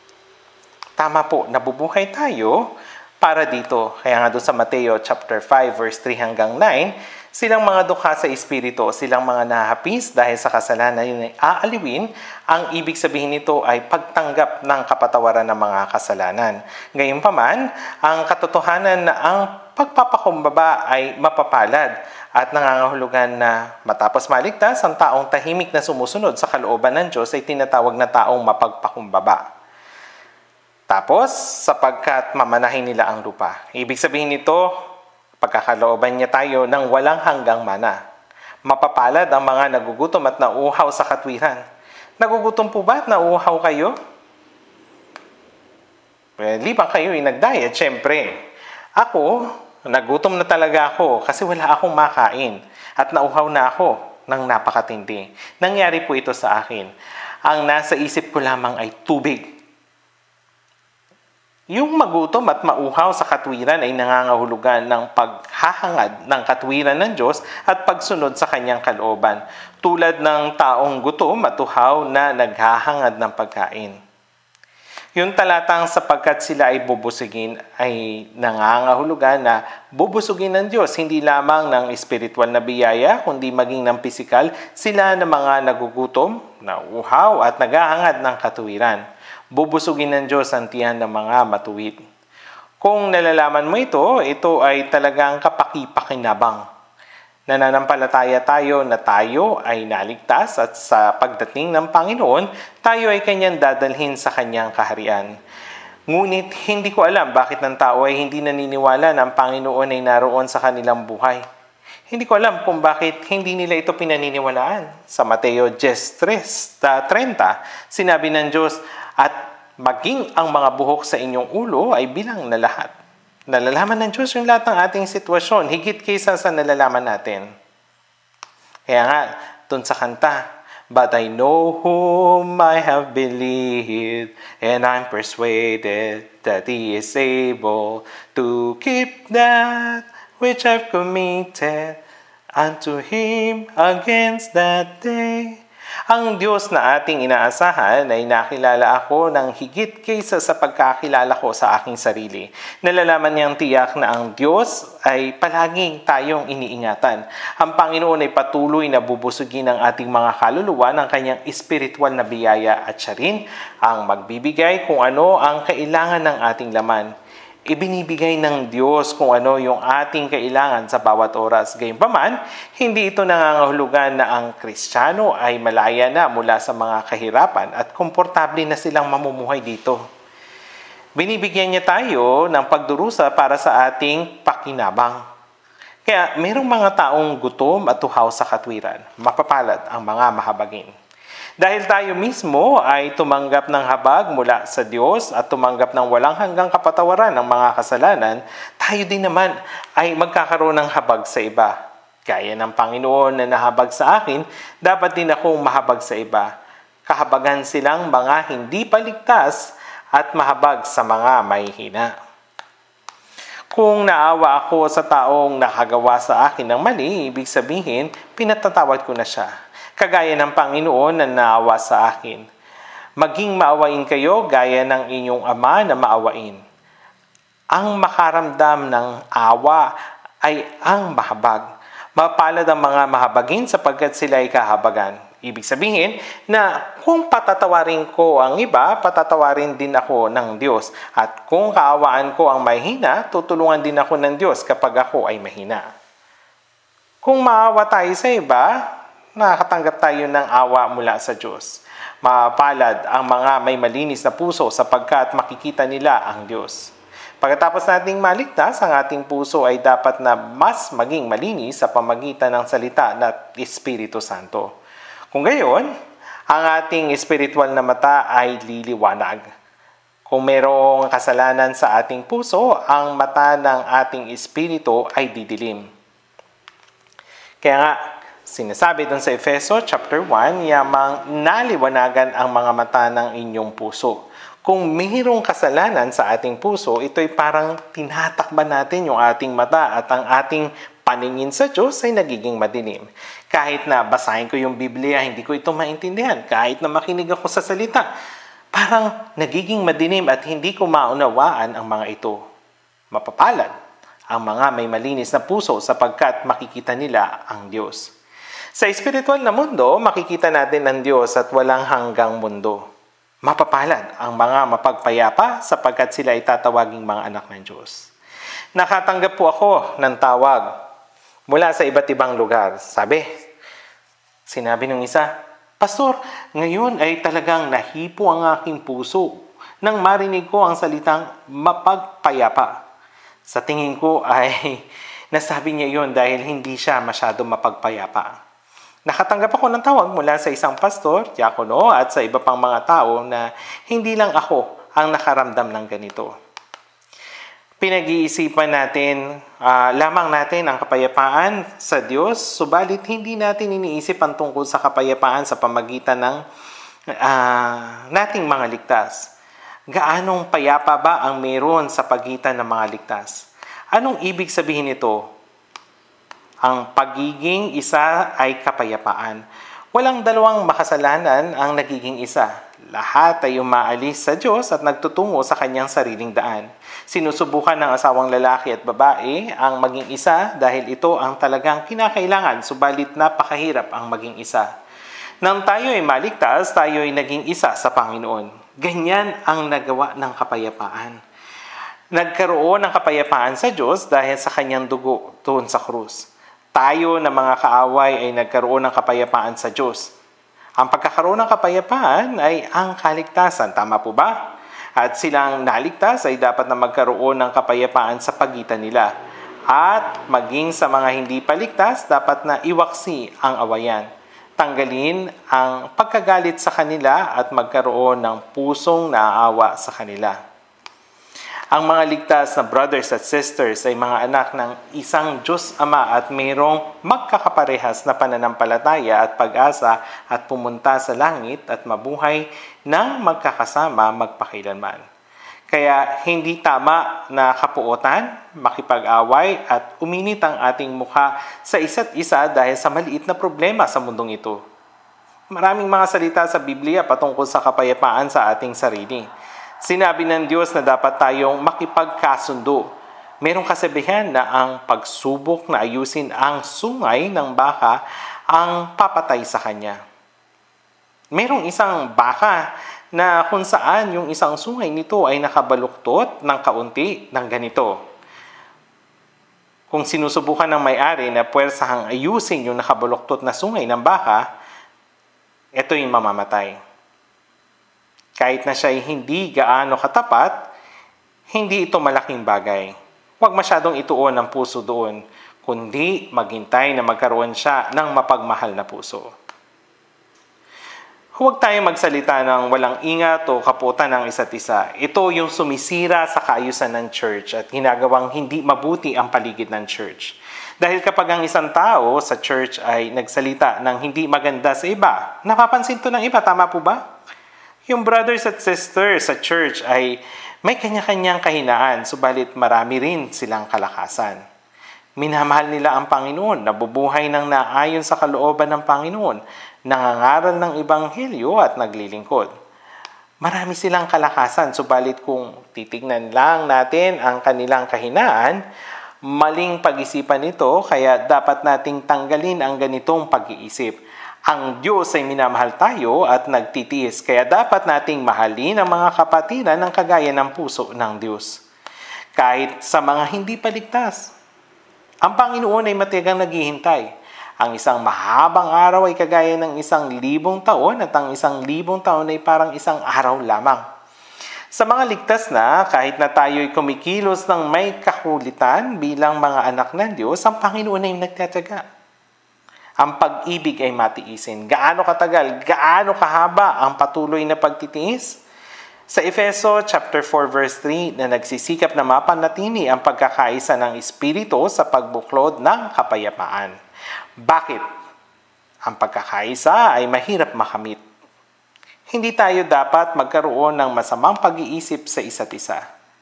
B: Tama po, nabubuhay tayo para dito. Kaya nga doon sa Mateo chapter five verse three hanggang nine, silang mga dukha sa espiritu, silang mga nahapis dahil sa kasalanan yun ay aaliwin. Ang ibig sabihin nito ay pagtanggap ng kapatawaran ng mga kasalanan. Gayunpaman, ang katotohanan na ang pagpapakumbaba ay mapapalad at nangangahulugan na matapos maligtas, ang taong tahimik na sumusunod sa kalooban ng Diyos ay tinatawag na taong mapagpakumbaba. Tapos, sapagkat mamanahin nila ang lupa. Ibig sabihin nito, pagkakalooban niya tayo ng walang hanggang mana. Mapapalad ang mga nagugutom at nauuhaw sa katwiran. Nagugutom po ba at nauuhaw kayo? Well, liban kayo ay nag-diet, syempre. Ako, nagutom na talaga ako kasi wala akong makain. At nauuhaw na ako ng napakatindi. Nangyari po ito sa akin. Ang nasa isip ko lamang ay tubig. Yung magutom at mauhaw sa katwiran ay nangangahulugan ng paghahangad ng katwiran ng Diyos at pagsunod sa kanyang kalooban, tulad ng taong gutom at uhaw na naghahangad ng pagkain. Yung talatang sapagkat sila ay bubusugin ay nangangahulugan na bubusugin ng Diyos hindi lamang ng espiritual na biyaya kundi maging ng pisikal sila na mga nagugutom, nauuhaw at naghahangad ng katuwiran. Bubusugin ng Diyos ang tiyan ng mga matuwid. Kung nalalaman mo ito, ito ay talagang kapaki-pakinabang. Nananampalataya tayo na tayo ay naligtas at sa pagdating ng Panginoon, tayo ay kanyang dadalhin sa kanyang kaharian. Ngunit hindi ko alam bakit ng tao ay hindi naniniwala na ang Panginoon ay naroon sa kanilang buhay. Hindi ko alam kung bakit hindi nila ito pinaniniwalaan. Sa Mateo ten thirty, sinabi ng Diyos, at maging ang mga buhok sa inyong ulo ay bilang na lahat. Nalalaman ng Diyos yung lahat ng ating sitwasyon, higit kaysa sa nalalaman natin. Kaya nga, dun sa kanta, but I know whom I have believed, and I'm persuaded that He is able to keep that which I've committed unto Him against that day. Ang Diyos na ating inaasahan ay nakilala ako ng higit kaysa sa pagkakilala ko sa aking sarili. Nalalaman niyang tiyak na ang Diyos ay palaging tayong iniingatan. Ang Panginoon ay patuloy na bubusugin ang ating mga kaluluwa ng kanyang espiritual na biyaya at siya rin ang magbibigay kung ano ang kailangan ng ating laman. Ibinibigay ng Diyos kung ano yung ating kailangan sa bawat oras. Gayunpaman, hindi ito nangangahulugan na ang Kristiyano ay malaya na mula sa mga kahirapan at komportable na silang mamumuhay dito. Binibigyan niya tayo ng pagdurusa para sa ating pakinabang. Kaya mayroong mga taong gutom at tuhaw sa katwiran. Mapapalad ang mga mahabagin. Dahil tayo mismo ay tumanggap ng habag mula sa Diyos at tumanggap ng walang hanggang kapatawaran ng mga kasalanan, tayo din naman ay magkakaroon ng habag sa iba. Gaya ng Panginoon na nahabag sa akin, dapat din akong mahabag sa iba. Kahabagan silang mga hindi paligtas at mahabag sa mga mahihina. Kung naawa ako sa taong nakagawa sa akin ng mali, ibig sabihin, pinatatawad ko na siya. Kagaya ng Panginoon na naawa sa akin. Maging maawain kayo gaya ng inyong Ama na maawain. Ang makaramdam ng awa ay ang mahabag. Mapalad ang mga mahabagin sapagkat sila ay kahabagan. Ibig sabihin na kung patatawarin ko ang iba, patatawarin din ako ng Diyos. At kung kaawaan ko ang mahina, tutulungan din ako ng Diyos kapag ako ay mahina. Kung maawa tayo sa iba, nakakatanggap tayo ng awa mula sa Diyos. Mapalad ang mga may malinis na puso sapagkat makikita nila ang Diyos. Pagkatapos nating maligtas, ang ating puso ay dapat na mas maging malinis sa pamagitan ng salita ng Espiritu Santo. Kung gayon, ang ating espiritual na mata ay liliwanag. Kung mayroong kasalanan sa ating puso, ang mata ng ating espiritu ay didilim. Kaya nga, sinasabi doon sa Efeso chapter one, yamang naliwanagan ang mga mata ng inyong puso. Kung mayroong kasalanan sa ating puso, ito'y parang tinatakban natin yung ating mata at ang ating paningin sa Diyos ay nagiging madilim. Kahit na basahin ko yung Biblia, hindi ko ito maintindihan. Kahit na makinig ako sa salita, parang nagiging madilim at hindi ko maunawaan ang mga ito. Mapapalad ang mga may malinis na puso sapagkat makikita nila ang Diyos. Sa espiritual na mundo, makikita natin ang Diyos at walang hanggang mundo. Mapapalad ang mga mapagpayapa sapagkat sila ay tatawaging mga anak ng Diyos. Nakatanggap po ako ng tawag mula sa iba't ibang lugar. Sabi, sinabi ng isa, Pastor, ngayon ay talagang nahipo ang aking puso nang marinig ko ang salitang mapagpayapa. Sa tingin ko ay nasabi niya yon dahil hindi siya masyado mapagpayapa. Nakatanggap ako ng tawag mula sa isang pastor, diakono at sa iba pang mga tao na hindi lang ako ang nakaramdam ng ganito. Pinag-iisipan natin, uh, lamang natin ang kapayapaan sa Diyos, subalit hindi natin iniisip ang tungkol sa kapayapaan sa pamagitan ng uh, nating mga ligtas. Gaanong payapa ba ang meron sa pagitan ng mga ligtas? Anong ibig sabihin nito? Ang pagiging isa ay kapayapaan. Walang dalawang makasalanan ang nagiging isa. Lahat ay umaalis sa Diyos at nagtutungo sa kanyang sariling daan. Sinusubukan ng asawang lalaki at babae ang maging isa dahil ito ang talagang kinakailangan, subalit napakahirap ang maging isa. Nang tayo ay maligtas, tayo ay naging isa sa Panginoon. Ganyan ang nagawa ng kapayapaan. Nagkaroon ng kapayapaan sa Diyos dahil sa kanyang dugo doon sa krus. Tayo na mga kaaway ay nagkaroon ng kapayapaan sa Diyos. Ang pagkakaroon ng kapayapaan ay ang kaligtasan. Tama po ba? At silang naligtas ay dapat na magkaroon ng kapayapaan sa pagitan nila. At maging sa mga hindi paligtas, dapat na iwaksi ang awayan. Tanggalin ang pagkagalit sa kanila at magkaroon ng pusong naaawa sa kanila. Ang mga ligtas na brothers at sisters ay mga anak ng isang Diyos Ama at mayroong magkakaparehas na pananampalataya at pag-asa at pumunta sa langit at mabuhay ng magkakasama magpakailanman. Kaya hindi tama na kapuotan, makipag-away at uminit ang ating mukha sa isa't isa dahil sa maliit na problema sa mundong ito. Maraming mga salita sa Biblia patungkol sa kapayapaan sa ating sarili. Sinabi ng Diyos na dapat tayong makipagkasundo. Merong kasabihan na ang pagsubok na ayusin ang sungay ng baka ang papatay sa kanya. Merong isang baka na kung saan yung isang sungay nito ay nakabaluktot ng kaunti ng ganito. Kung sinusubukan ng may-ari na puwersahang ayusin yung nakabaluktot na sungay ng baka, ito yung mamamatay. Kahit na siya ay hindi gaano katapat, hindi ito malaking bagay. Huwag masyadong ituon ang puso doon, kundi maghintay na magkaroon siya ng mapagmahal na puso. Huwag tayong magsalita ng walang ingat o kaputan ng isa't isa. Ito yung sumisira sa kaayusan ng church at ginagawang hindi mabuti ang paligid ng church. Dahil kapag ang isang tao sa church ay nagsalita ng hindi maganda sa iba, napapansin to ng iba, tama po ba? Yung brothers at sisters sa church ay may kanya-kanyang kahinaan, subalit marami rin silang kalakasan. Minamahal nila ang Panginoon, nabubuhay ng naayon sa kalooban ng Panginoon, nangangaral ng Ebanghelyo at naglilingkod. Marami silang kalakasan, subalit kung titignan lang natin ang kanilang kahinaan, maling pag-isipan ito, kaya dapat nating tanggalin ang ganitong pag-iisip. Ang Diyos ay minamahal tayo at nagtitiis, kaya dapat nating mahalin ang mga kapatiran ng kagaya ng puso ng Diyos. Kahit sa mga hindi paligtas. Ang Panginoon ay matigang naghihintay. Ang isang mahabang araw ay kagaya ng isang libong taon at ang isang libong taon ay parang isang araw lamang. Sa mga ligtas na, kahit na tayo'y kumikilos ng may kakulitan bilang mga anak ng Diyos, ang Panginoon ay nagtataga. Ang pag-ibig ay matiisin. Gaano katagal, gaano kahaba ang patuloy na pagtitiis? Sa Efeso chapter four verse three na nagsisikap na mapanatili ang pagkakaisa ng Espiritu sa pagbuklod ng kapayapaan. Bakit? Ang pagkakaisa ay mahirap makamit. Hindi tayo dapat magkaroon ng masamang pag-iisip sa isa't isa.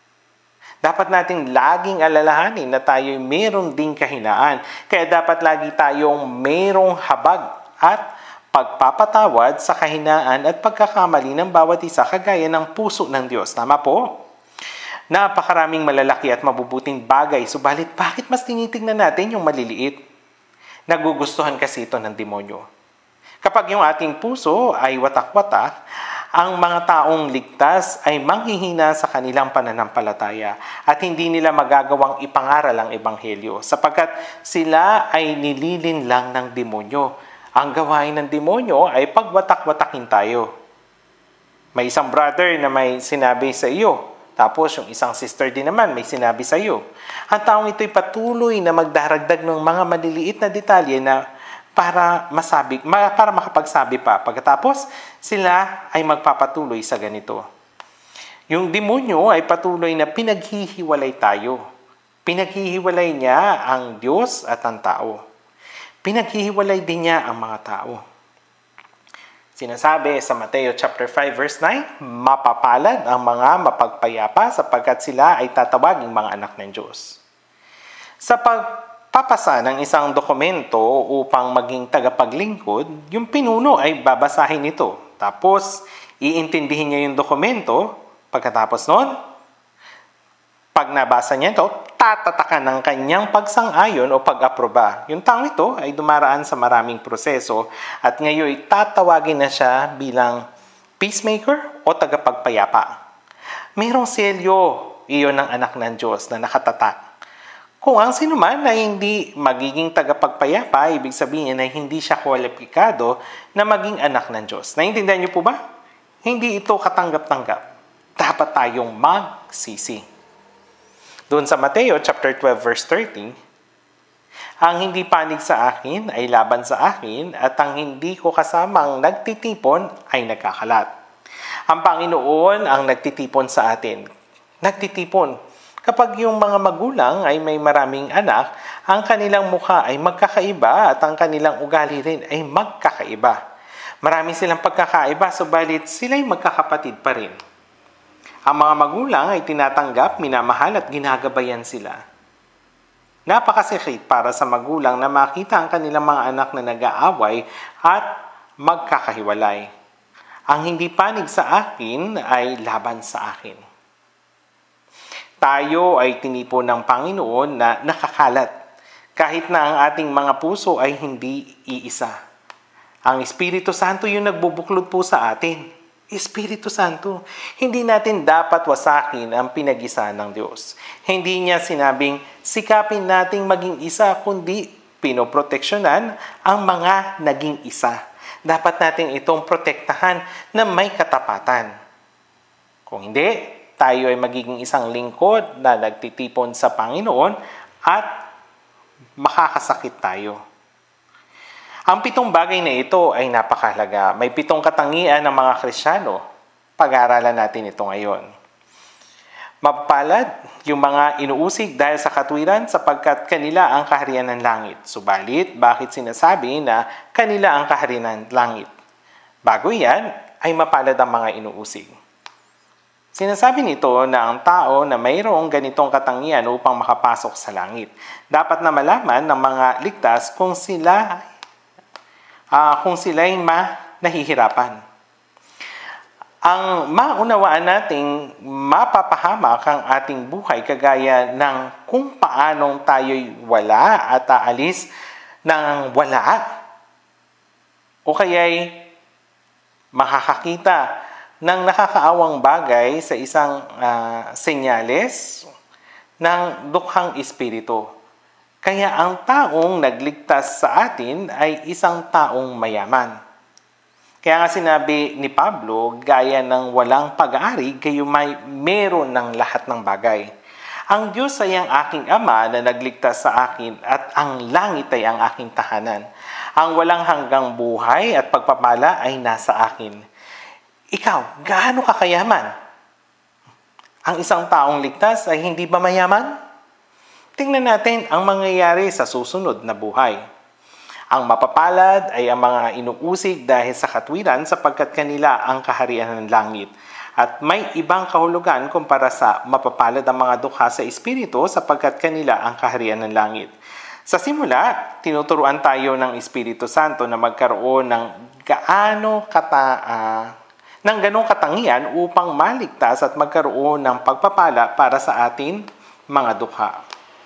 B: Dapat nating laging alalahanin na tayo'y mayroong ding kahinaan. Kaya dapat lagi tayong mayroong habag at pagpapatawad sa kahinaan at pagkakamali ng bawat isa kagaya ng puso ng Diyos. Tama po? Napakaraming malalaki at mabubuting bagay, subalit bakit mas tinitingnan natin yung maliliit? Nagugustuhan kasi ito ng demonyo. Kapag yung ating puso ay watak-watak, ang mga taong ligtas ay manghihina sa kanilang pananampalataya at hindi nila magagawang ipangaral ang Ebanghelyo sapagkat sila ay nililin lang ng demonyo. Ang gawain ng demonyo ay pagwatak-watakin tayo. May isang brother na may sinabi sa iyo, tapos yung isang sister din naman may sinabi sa iyo. Ang taong ito'y patuloy na magdaragdag ng mga maliliit na detalye na para masabi, para makapagsabi pa. Pagkatapos, sila ay magpapatuloy sa ganito. Yung demonyo ay patuloy na pinaghihiwalay tayo. Pinaghihiwalay niya ang Diyos at ang tao. Pinaghihiwalay din niya ang mga tao. Sinasabi sa Mateo chapter five verse nine, mapapalad ang mga mapagpayapa sapagkat sila ay tatawaging mga anak ng Diyos. Sa pag papasa ng isang dokumento upang maging tagapaglingkod, yung pinuno ay babasahin ito. Tapos, Iintindihin niya yung dokumento. Pagkatapos noon, pag nabasa niya ito, tatatakan ng kanyang pagsang-ayon o pag-aproba. Yung taong ito ay dumaraan sa maraming proseso at ngayon tatawagin na siya bilang peacemaker o tagapagpayapa. Mayroong selyo, iyon ng anak ng Diyos na nakatatak. Kung ang sino man ay hindi magiging tagapagpayapa, ibig sabihin ay hindi siya kwalipikado na maging anak ng Diyos. Naintindihan niyo po ba? Hindi ito katanggap-tanggap. Dapat tayong magsisi. Doon sa Mateo chapter twelve verse thirty, ang hindi panig sa akin ay laban sa akin at ang hindi ko kasamang nagtitipon ay nagkakalat. Ang Panginoon ang nagtitipon sa atin. Nagtitipon. Kapag yung mga magulang ay may maraming anak, ang kanilang mukha ay magkakaiba at ang kanilang ugali rin ay magkakaiba. Marami silang pagkakaiba, subalit sila'y magkakapatid pa rin. Ang mga magulang ay tinatanggap, minamahal at ginagabayan sila. Napakasakit para sa magulang na makita ang kanilang mga anak na nag-aaway at magkakahiwalay. Ang hindi panig sa akin ay laban sa akin. Tayo ay tinipon ng Panginoon na nakakalat, kahit na ang ating mga puso ay hindi iisa. Ang Espiritu Santo yung nagbubuklod po sa atin. Espiritu Santo. Hindi natin dapat wasakin ang pinag-isa ng Diyos. Hindi niya sinabing sikapin nating maging isa, kundi pinoproteksyonan ang mga naging isa. Dapat natin itong protektahan na may katapatan. Kung hindi, tayo ay magiging isang lingkod na nagtitipon sa Panginoon at makakasakit tayo. Ang pitong bagay na ito ay napakahalaga. May pitong katangian ng mga Kristiyano. Pag-aaralan natin ito ngayon. Mapalad yung mga inuusig dahil sa katwiran sapagkat kanila ang kaharian ng langit. Subalit, bakit sinasabi na kanila ang kaharian ng langit? Bago yan, ay mapalad ang mga inuusig. Sinasabi nito na ang tao na mayroong ganitong katangian upang makapasok sa langit. Dapat na malaman ng mga ligtas kung sila Uh, kung sila'y ma nahihirapan. Ang maunawaan nating mapapahamak ang ating buhay kagaya ng kung paanong tayo'y wala at aalis ng wala o kaya'y makakakita ng nakakaawang bagay sa isang uh, senyales ng dukhang espiritu. Kaya ang taong nagligtas sa atin ay isang taong mayaman. Kaya nga sinabi ni Pablo, gaya ng walang pag-aari, kayo may meron ng lahat ng bagay. Ang Diyos ay ang aking Ama na nagligtas sa akin at ang langit ay ang aking tahanan. Ang walang hanggang buhay at pagpapala ay nasa akin. Ikaw, gaano ka kayaman? Ang isang taong ligtas ay hindi ba mayaman? Tingnan natin ang mangyayari sa susunod na buhay. Ang mapapalad ay ang mga inuusig dahil sa katwiran sapagkat kanila ang kaharian ng langit. At may ibang kahulugan kumpara sa mapapalad ang mga dukha sa espiritu sapagkat kanila ang kaharian ng langit. Sa simula, tinuturuan tayo ng Espiritu Santo na magkaroon ng gaano kata, uh, ng ganong katangian upang maligtas at magkaroon ng pagpapala para sa atin mga dukha.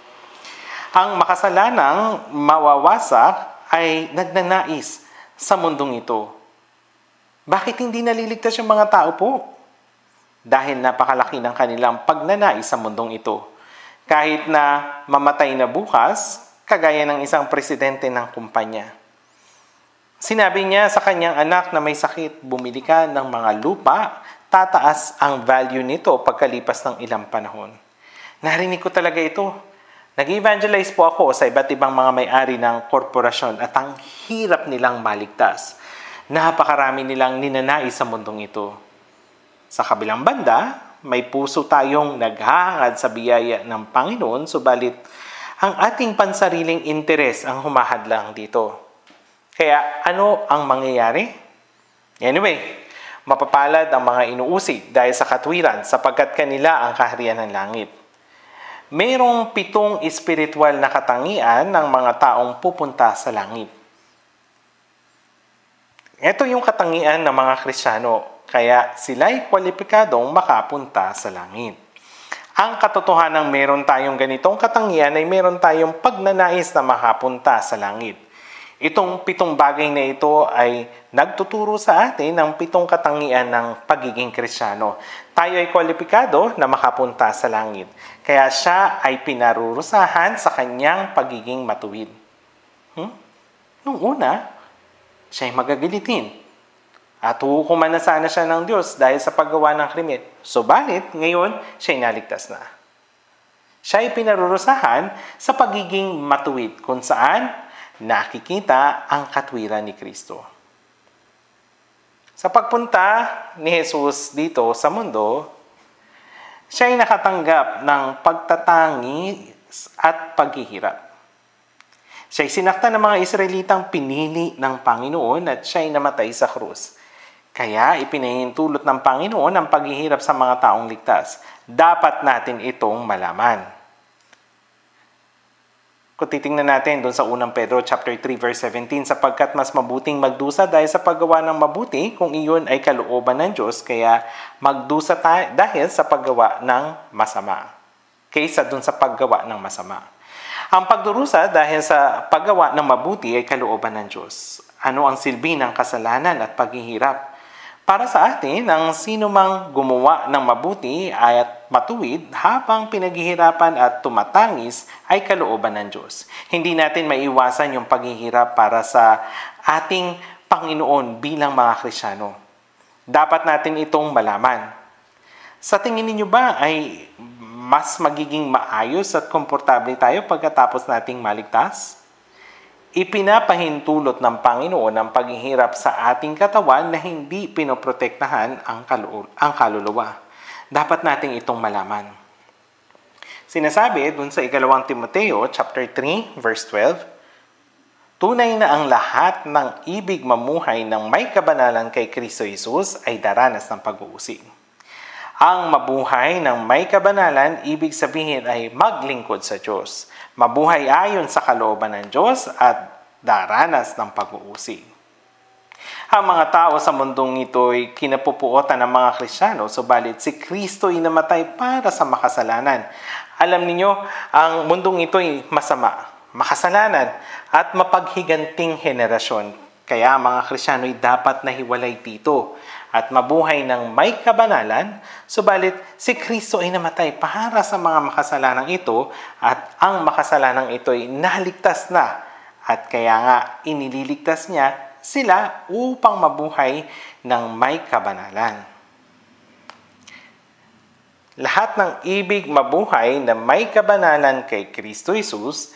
B: Ang makasalanang mawawasak ay nagnanais sa mundong ito. Bakit hindi naliligtas yung mga tao po? Dahil napakalaki ng kanilang pagnanais sa mundong ito. Kahit na mamatay na bukas, kagaya ng isang presidente ng kumpanya. Sinabi niya sa kanyang anak na may sakit, bumili ka ng mga lupa, tataas ang value nito pagkalipas ng ilang panahon. Narinig ko talaga ito. Nag-evangelize po ako sa iba't ibang mga may-ari ng korporasyon at ang hirap nilang maligtas. Napakarami nilang ninanais sa mundong ito. Sa kabilang banda, may puso tayong naghahangad sa biyaya ng Panginoon, subalit ang ating pansariling interes ang humahadlang dito. Kaya ano ang mangyayari? Anyway, mapapalad ang mga inuusig dahil sa katwiran sapagkat kanila ang kaharian ng langit. Mayroong pitong espiritual na katangian ng mga taong pupunta sa langit. Ito yung katangian ng mga Kristiyano. kaya sila'y kwalipikadong makapunta sa langit. Ang katotohanang meron tayong ganitong katangian ay meron tayong pagnanais na makapunta sa langit. Itong pitong bagay na ito ay nagtuturo sa atin ng pitong katangian ng pagiging Kristiyano. Tayo ay kwalipikado na makapunta sa langit. Kaya siya ay pinarurusahan sa kanyang pagiging matuwid. Hmm? Nung una, siya ay magagilitin. At hukuman na sana siya ng Diyos dahil sa paggawa ng krimen. Subalit, ngayon, siya ay naligtas na. Siya ay pinarurusahan sa pagiging matuwid kung saan nakikita ang katwiran ni Kristo. Sa pagpunta ni Jesus dito sa mundo, siya ay nakatanggap ng pagtatangi at paghihirap. Siya ay sinaktan ng mga Israelitang pinili ng Panginoon at siya ay namatay sa krus. Kaya ipinahintulot ng Panginoon ang paghihirap sa mga taong ligtas. Dapat natin itong malaman. Kung titingnan natin doon sa unang Pedro chapter three verse seventeen, sapagkat mas mabuting magdusa dahil sa paggawa ng mabuti kung iyon ay kalooban ng Diyos, kaya magdusa tayo dahil sa paggawa ng masama kaysa doon sa paggawa ng masama. Ang pagdurusa dahil sa paggawa ng mabuti ay kalooban ng Diyos. Ano ang silbi ng kasalanan at paghihirap? Para sa atin, ang sino mang gumawa ng mabuti at matuwid habang pinaghihirapan at tumatangis ay kalooban ng Diyos. Hindi natin maiwasan yung paghihirap para sa ating Panginoon bilang mga Kristiyano. Dapat natin itong malaman. Sa tingin ninyo ba ay mas magiging maayos at komportable tayo pagkatapos nating maligtas? Ipinapahintulot ng Panginoon ang paghihirap sa ating katawan na hindi pinoprotektahan ang, kalu- ang kaluluwa. Dapat nating itong malaman. Sinasabi dun sa ikalawang Timoteo chapter three verse twelve, tunay na ang lahat ng ibig mamuhay ng may kabanalan kay Kristo Jesus ay daranas ng pag-uusig. Ang mabuhay ng may kabanalan, ibig sabihin ay maglingkod sa Diyos. Mabuhay ayon sa kalooban ng Diyos at daranas ng pag-uusig. Ang mga tao sa mundong ito ay kinapupuotan ng mga Kristiyano, subalit si Kristo ay namatay para sa makasalanan. Alam niyo, ang mundong ito ay masama, makasalanan, at mapaghiganting henerasyon. Kaya ang mga Kristiyano ay dapat nahiwalay dito at mabuhay ng may kabanalan, subalit si Kristo ay namatay para sa mga makasalanang ito at ang makasalanang ito ay naligtas na at kaya nga inililigtas niya sila upang mabuhay ng may kabanalan. Lahat ng ibig mabuhay na may kabanalan kay Kristo Jesus,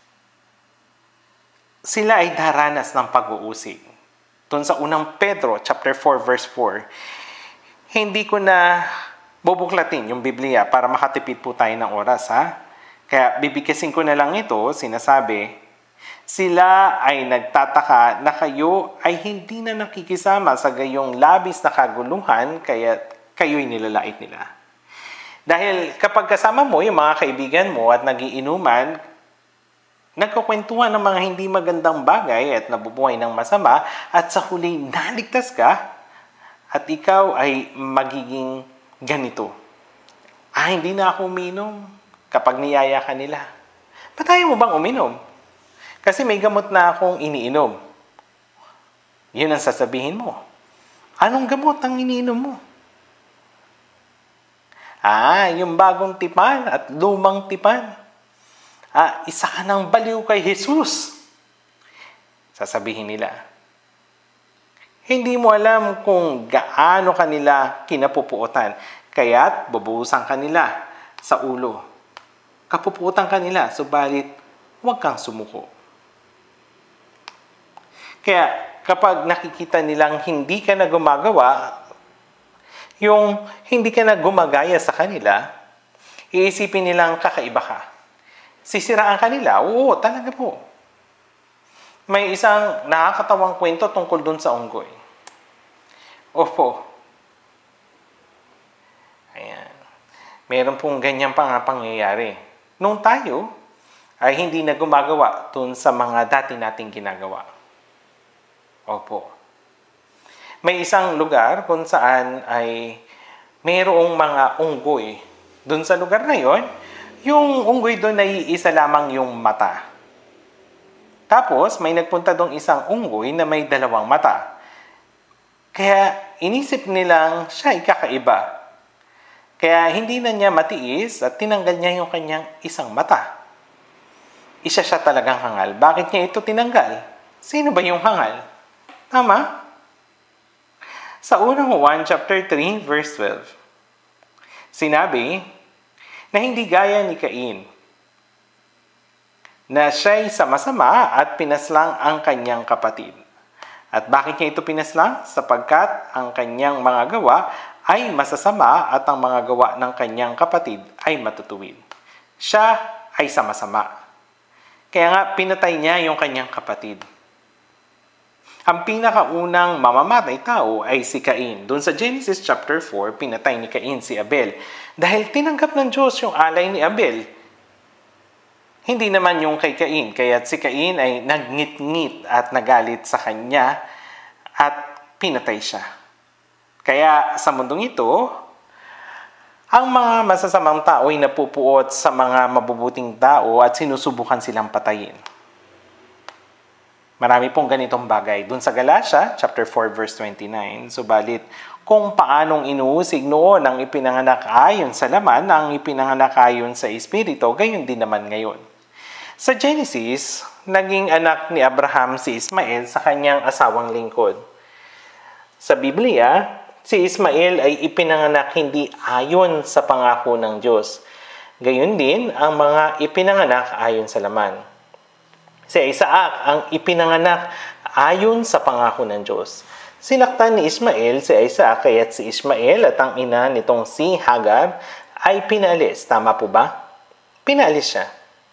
B: sila ay daranas ng pag-uusig. Doon sa unang Pedro, chapter four, verse four, hindi ko na bubuklatin yung Biblia para makatipid po tayo ng oras, ha? Kaya bibigkasin ko na lang ito, sinasabi, sila ay nagtataka na kayo ay hindi na nakikisama sa gayong labis na kaguluhan, kaya kayo'y nilalait nila. Dahil kapag kasama mo yung mga kaibigan mo at nagiinuman, nagkukwentuhan ng mga hindi magandang bagay at nabubuhay ng masama at sa huli naligtas ka at ikaw ay magiging ganito. Ah, hindi na ako uminom kapag niyaya ka nila. Ba't ayaw mo bang uminom? Kasi may gamot na akong iniinom. Yun ang sasabihin mo. Anong gamot ang iniinom mo? Ah, yung bagong tipan at lumang tipan. Ah, isa ka ng baliw kay Jesus. Sasabihin nila. Hindi mo alam kung gaano kanila kinapupuotan, kaya't bubuhusan kanila sa ulo. Kapupuotan kanila, subalit huwag kang sumuko. Kaya kapag nakikita nilang hindi ka na gumagawa, yung hindi ka na gumagaya sa kanila, iisipin nilang kakaiba ka. Sisiraan kanila? Oo, talaga po. May isang nakakatawang kwento tungkol dun sa unggoy. Opo. Ayan. Meron pong ganyan pa nga pangyayari. Nung tayo ay hindi na gumagawa dun sa mga dati nating ginagawa. Opo. May isang lugar kung saan ay mayroong mga unggoy. Doon sa lugar na yon, yung unggoy doon ay isa lamang yung mata. Tapos may nagpunta doong isang unggoy na may dalawang mata. Kaya inisip nilang siya ay kakaiba. Kaya hindi na niya matiis at tinanggal niya yung kanyang isang mata. Isa siya talagang hangal. Bakit niya ito tinanggal? Sino ba yung hangal? Tama? Sa unang Juan chapter three verse twelve, sinabi na hindi gaya ni Cain, na siya'y sama-sama at pinaslang ang kanyang kapatid. At bakit niya ito pinaslang? Sapagkat ang kanyang mga gawa ay masasama at ang mga gawa ng kanyang kapatid ay matutuwid. Siya ay sama-sama. Kaya nga pinatay niya yung kanyang kapatid. Ang pinakaunang mamamatay tao ay si Cain. Doon sa Genesis chapter four, pinatay ni Cain si Abel. Dahil tinanggap ng Diyos yung alay ni Abel. Hindi naman yung kay Cain. Kaya si Cain ay nagngit-ngit at nagalit sa kanya at pinatay siya. Kaya sa mundong ito, ang mga masasamang tao ay napupuot sa mga mabubuting tao at sinusubukan silang patayin. Marami pong ganitong bagay. Doon sa Galatia, chapter four, verse twenty-nine, subalit kung paanong inuusig noon ang ipinanganak ayon sa laman, ang ipinanganak ayon sa Espiritu, gayon din naman ngayon. Sa Genesis, naging anak ni Abraham si Ismael sa kanyang asawang lingkod. Sa Biblia, si Ismael ay ipinanganak hindi ayon sa pangako ng Diyos. Gayon din ang mga ipinanganak ayon sa laman. Si Isaac ang ipinanganak ayon sa pangako ng Diyos. Sinaktan ni Ismael si Isaac, kaya't si Ismael at ang ina nitong si Hagar ay pinaalis. Tama po ba? Pinaalis siya.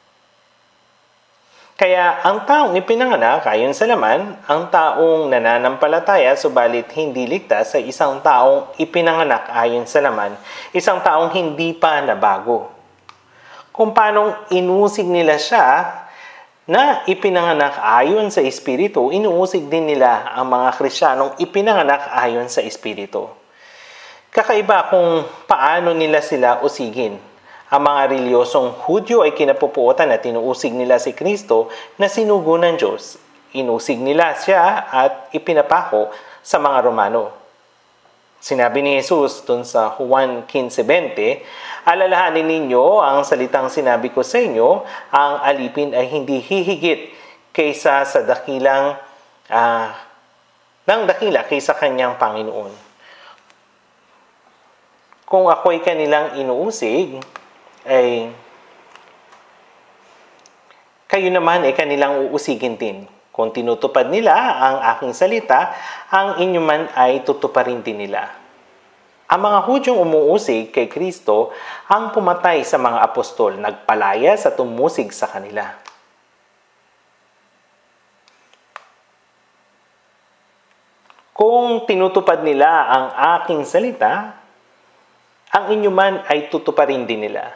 B: Kaya ang taong ipinanganak ayon sa laman, ang taong nananampalataya subalit hindi ligtas sa isang taong ipinanganak ayon sa laman, isang taong hindi pa nabago. Kung paanong inusig nila siya na ipinanganak ayon sa Espiritu, inuusig din nila ang mga Kristiyanong ipinanganak ayon sa Espiritu. Kakaiba kung paano nila sila usigin. Ang mga reliyosong Hudyo ay kinapupuotan at inuusig nila si Kristo na sinugo ng Diyos. Inusig nila siya at ipinapako sa mga Romano. Sinabi ni Jesus dun sa Juan fifteen twenty, alalahanin ninyo ang salitang sinabi ko sa inyo, ang alipin ay hindi hihigit kaysa sa dakilang, uh, ng dakila kaysa kanyang Panginoon. Kung ako'y kanilang inuusig, ay kayo naman ay kanilang uusigin din. Kung tinutupad nila ang aking salita, ang inyo man ay tutuparin din nila. Ang mga Hudyong umuusig kay Kristo ang pumatay sa mga apostol, nagpalayas at umusig sa kanila. Kung tinutupad nila ang aking salita, ang inyo man ay tutuparin din nila.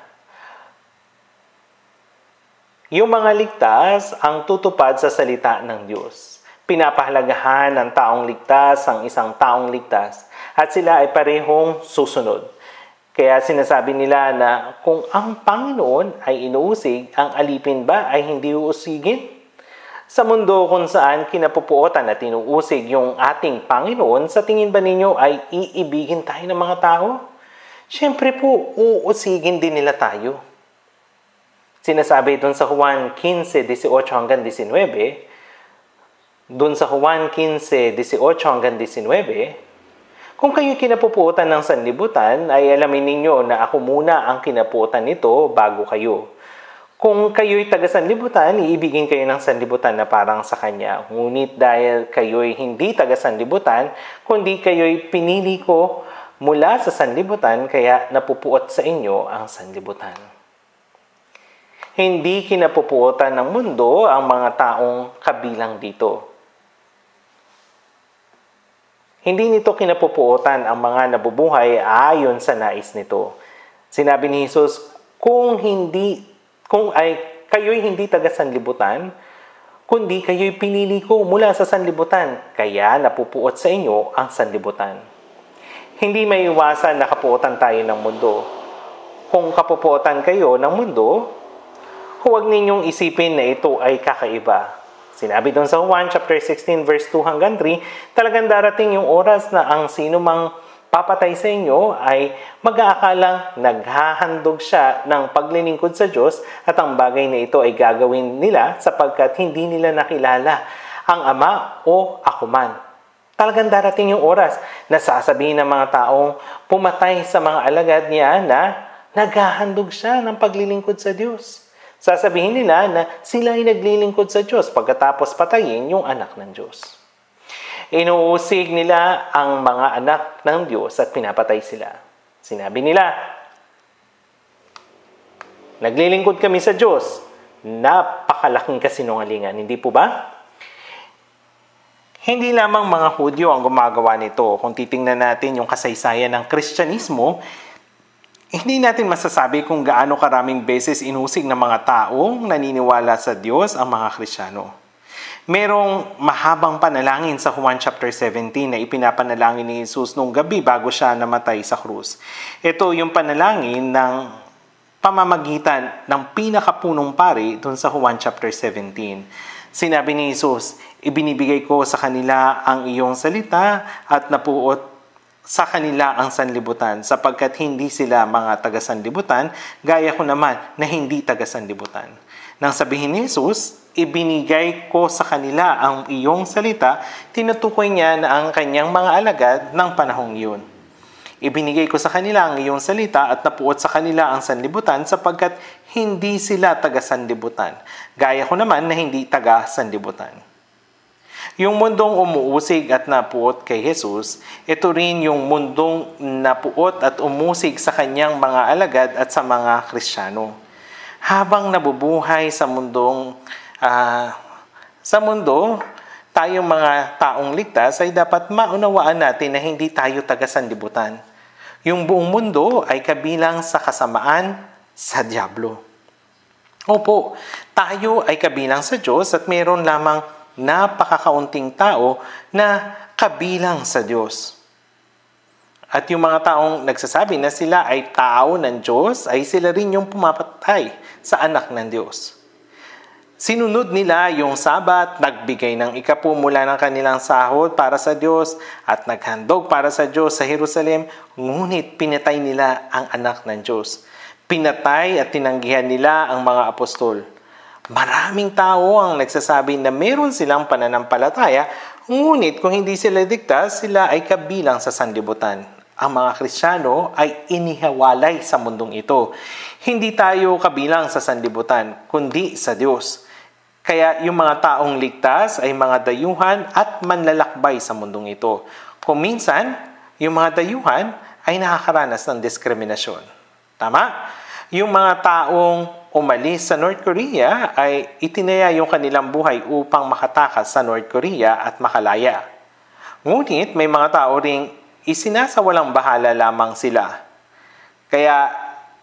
B: Yung mga ligtas ang tutupad sa salita ng Diyos. Pinapahalagahan ng taong ligtas ang isang taong ligtas at sila ay parehong susunod. Kaya sinasabi nila na kung ang Panginoon ay inuusig, ang alipin ba ay hindi uusigin? Sa mundo kung saan kinapupuotan at inuusig yung ating Panginoon, sa tingin ba ninyo ay iibigin tayo ng mga tao? Siyempre po, uusigin din nila tayo. Sinasabi doon sa Juan fifteen eighteen hanggang nineteen, doon sa Juan fifteen eighteen hanggang nineteen, kung kayo kinapupuotan ng sanlibutan, ay alamin ninyo na ako muna ang kinapuotan nito bago kayo. Kung kayo'y taga-sanlibutan, iibigin kayo ng sanlibutan na parang sa Kanya. Ngunit dahil kayo'y hindi taga-sanlibutan, kundi kayo'y pinili ko mula sa sanlibutan, kaya napupuot sa inyo ang sanlibutan. Hindi kinapupuotan ng mundo ang mga taong kabilang dito. Hindi nito kinapupuotan ang mga nabubuhay ayon sa nais nito. Sinabi ni Jesus, kung hindi, kung ay kayo'y hindi taga-sanlibutan, kundi kayo'y pinili ko mula sa sanlibutan, kaya napupuot sa inyo ang sanlibutan. Hindi may iwasan na kapuotan tayo ng mundo. Kung kapupuotan kayo ng mundo, huwag ninyong isipin na ito ay kakaiba. Sinabi doon sa Juan chapter sixteen verse two hanggang three, talagang darating yung oras na ang sino mang papatay sa inyo ay mag-aakalang naghahandog siya ng paglilingkod sa Diyos at ang bagay na ito ay gagawin nila sapagkat hindi nila nakilala ang Ama o ako man. Talagang darating yung oras na sasabihin ng mga taong pumatay sa mga alagad niya na naghahandog siya ng paglilingkod sa Diyos. Sasabihin nila na sila ay naglilingkod sa Diyos pagkatapos patayin yung anak ng Diyos. Inuusig nila ang mga anak ng Diyos at pinapatay sila. Sinabi nila, naglilingkod kami sa Diyos. Napakalaking kasinungalingan, hindi po ba? Hindi lamang mga Hudyo ang gumagawa nito. Kung titingnan natin yung kasaysayan ng Kristyanismo, hindi natin masasabi kung gaano karaming beses inusig ng mga taong naniniwala sa Diyos ang mga Kristiyano. Merong mahabang panalangin sa Juan chapter seventeen na ipinapanalangin ni Jesus nung gabi bago siya namatay sa krus. Ito yung panalangin ng pamamagitan ng pinakapunong pari dun sa Juan chapter seventeen. Sinabi ni Jesus, ibinibigay ko sa kanila ang iyong salita at napuot sa kanila ang sanlibutan sapagkat hindi sila mga taga-sanlibutan, gaya ko naman na hindi taga-sanlibutan. Nang sabihin ni Jesus, ibinigay ko sa kanila ang iyong salita, tinutukoy niya na ang kanyang mga alagad ng panahong iyon. Ibinigay ko sa kanila ang iyong salita at napuot sa kanila ang sanlibutan sapagkat hindi sila taga-sanlibutan, gaya ko naman na hindi taga-sanlibutan. Yung mundong umuusig at napuot kay Jesus, ito rin yung mundong napuot at umusig sa kanyang mga alagad at sa mga Kristiyano. Habang nabubuhay sa mundong uh, sa mundo, tayong mga taong ligtas ay dapat maunawaan natin na hindi tayo taga-sanlibutan. Yung buong mundo ay kabilang sa kasamaan sa dyablo. Opo, tayo ay kabilang sa Diyos at mayroon lamang napakakaunting tao na kabilang sa Diyos. At yung mga taong nagsasabi na sila ay tao ng Diyos, ay sila rin yung pumapatay sa anak ng Diyos. Sinunod nila yung Sabat, nagbigay ng ikapu mula ng kanilang sahod para sa Diyos at naghandog para sa Diyos sa Jerusalem, ngunit pinatay nila ang anak ng Diyos. Pinatay at tinanggihan nila ang mga apostol. Maraming tao ang nagsasabi na meron silang pananampalataya, ngunit kung hindi sila ligtas, sila ay kabilang sa sanlibutan. Ang mga Kristiyano ay inihiwalay sa mundong ito. Hindi tayo kabilang sa sanlibutan, kundi sa Diyos. Kaya yung mga taong ligtas ay mga dayuhan at manlalakbay sa mundong ito. Kung minsan, yung mga dayuhan ay nakakaranas ng diskriminasyon. Tama? Yung mga taong umalis sa North Korea ay itinaya yung kanilang buhay upang makatakas sa North Korea at makalaya. Ngunit may mga tao ring isinasawalang bahala lamang sila. Kaya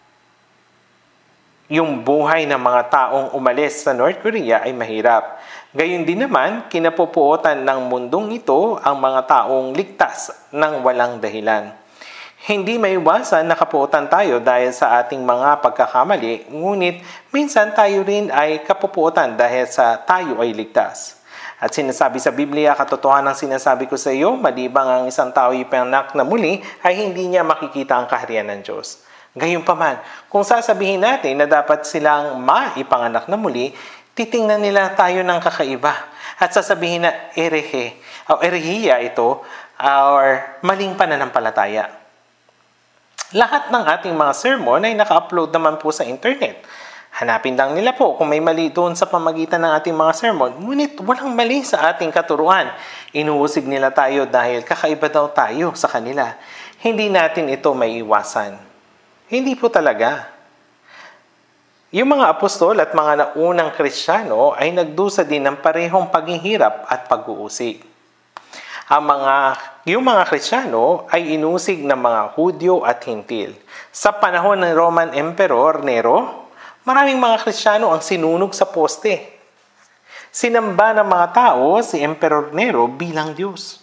B: yung buhay ng mga taong umalis sa North Korea ay mahirap. Gayun din naman, kinapupuotan ng mundong ito ang mga taong ligtas ng walang dahilan. Hindi may iwasan na kapuotan tayo dahil sa ating mga pagkakamali, ngunit minsan tayo rin ay kapupuotan dahil sa tayo ay ligtas. At sinasabi sa Biblia, katotohanan ang sinasabi ko sa iyo, malibang ang isang tao ipanak na muli, ay hindi niya makikita ang kaharian ng Diyos. Gayunpaman, kung sasabihin natin na dapat silang maipanganak na muli, titingnan nila tayo ng kakaiba. At sasabihin na erehe, o erehiya ito, or maling pananampalataya. Lahat ng ating mga sermon ay naka-upload naman po sa internet. Hanapin lang nila po kung may mali doon sa pamagitan ng ating mga sermon. Ngunit walang mali sa ating katuruan. Inuusig nila tayo dahil kakaiba daw tayo sa kanila. Hindi natin ito may iwasan. Hindi po talaga. Yung mga apostol at mga naunang Kristiyano ay nagdusa din ng parehong paghihirap at pag-uusig. Ang mga, yung mga Kristiyano ay inusig ng mga Hudyo at Hintil. Sa panahon ng Roman Emperor Nero, maraming mga Kristiyano ang sinunog sa poste. Sinamba ng mga tao si Emperor Nero bilang Diyos.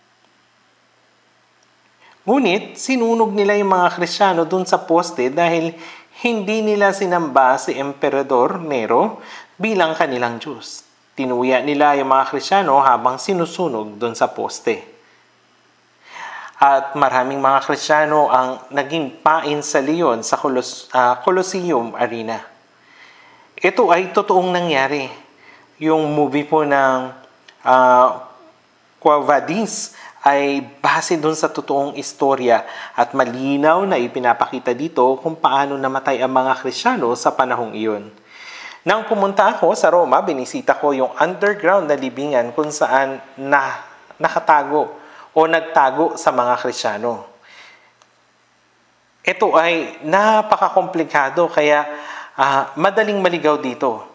B: Ngunit, sinunog nila yung mga Kristiyano dun sa poste dahil hindi nila sinamba si Emperador Nero bilang kanilang Diyos. Tinuya nila yung mga Kristiyano habang sinusunog dun sa poste. At maraming mga Kristiyano ang naging pain sa leon sa Colos- uh, Colosseum Arena. Ito ay totoong nangyari. Yung movie po ng uh, Quo Vadis ay base dun sa totoong istorya at malinaw na ipinapakita dito kung paano namatay ang mga Kristiyano sa panahong iyon. Nang pumunta ako sa Roma, binisita ko yung underground na libingan kung saan na nakatago o nagtago sa mga Kristiyano. Ito ay napakakomplikado kaya uh, madaling maligaw dito.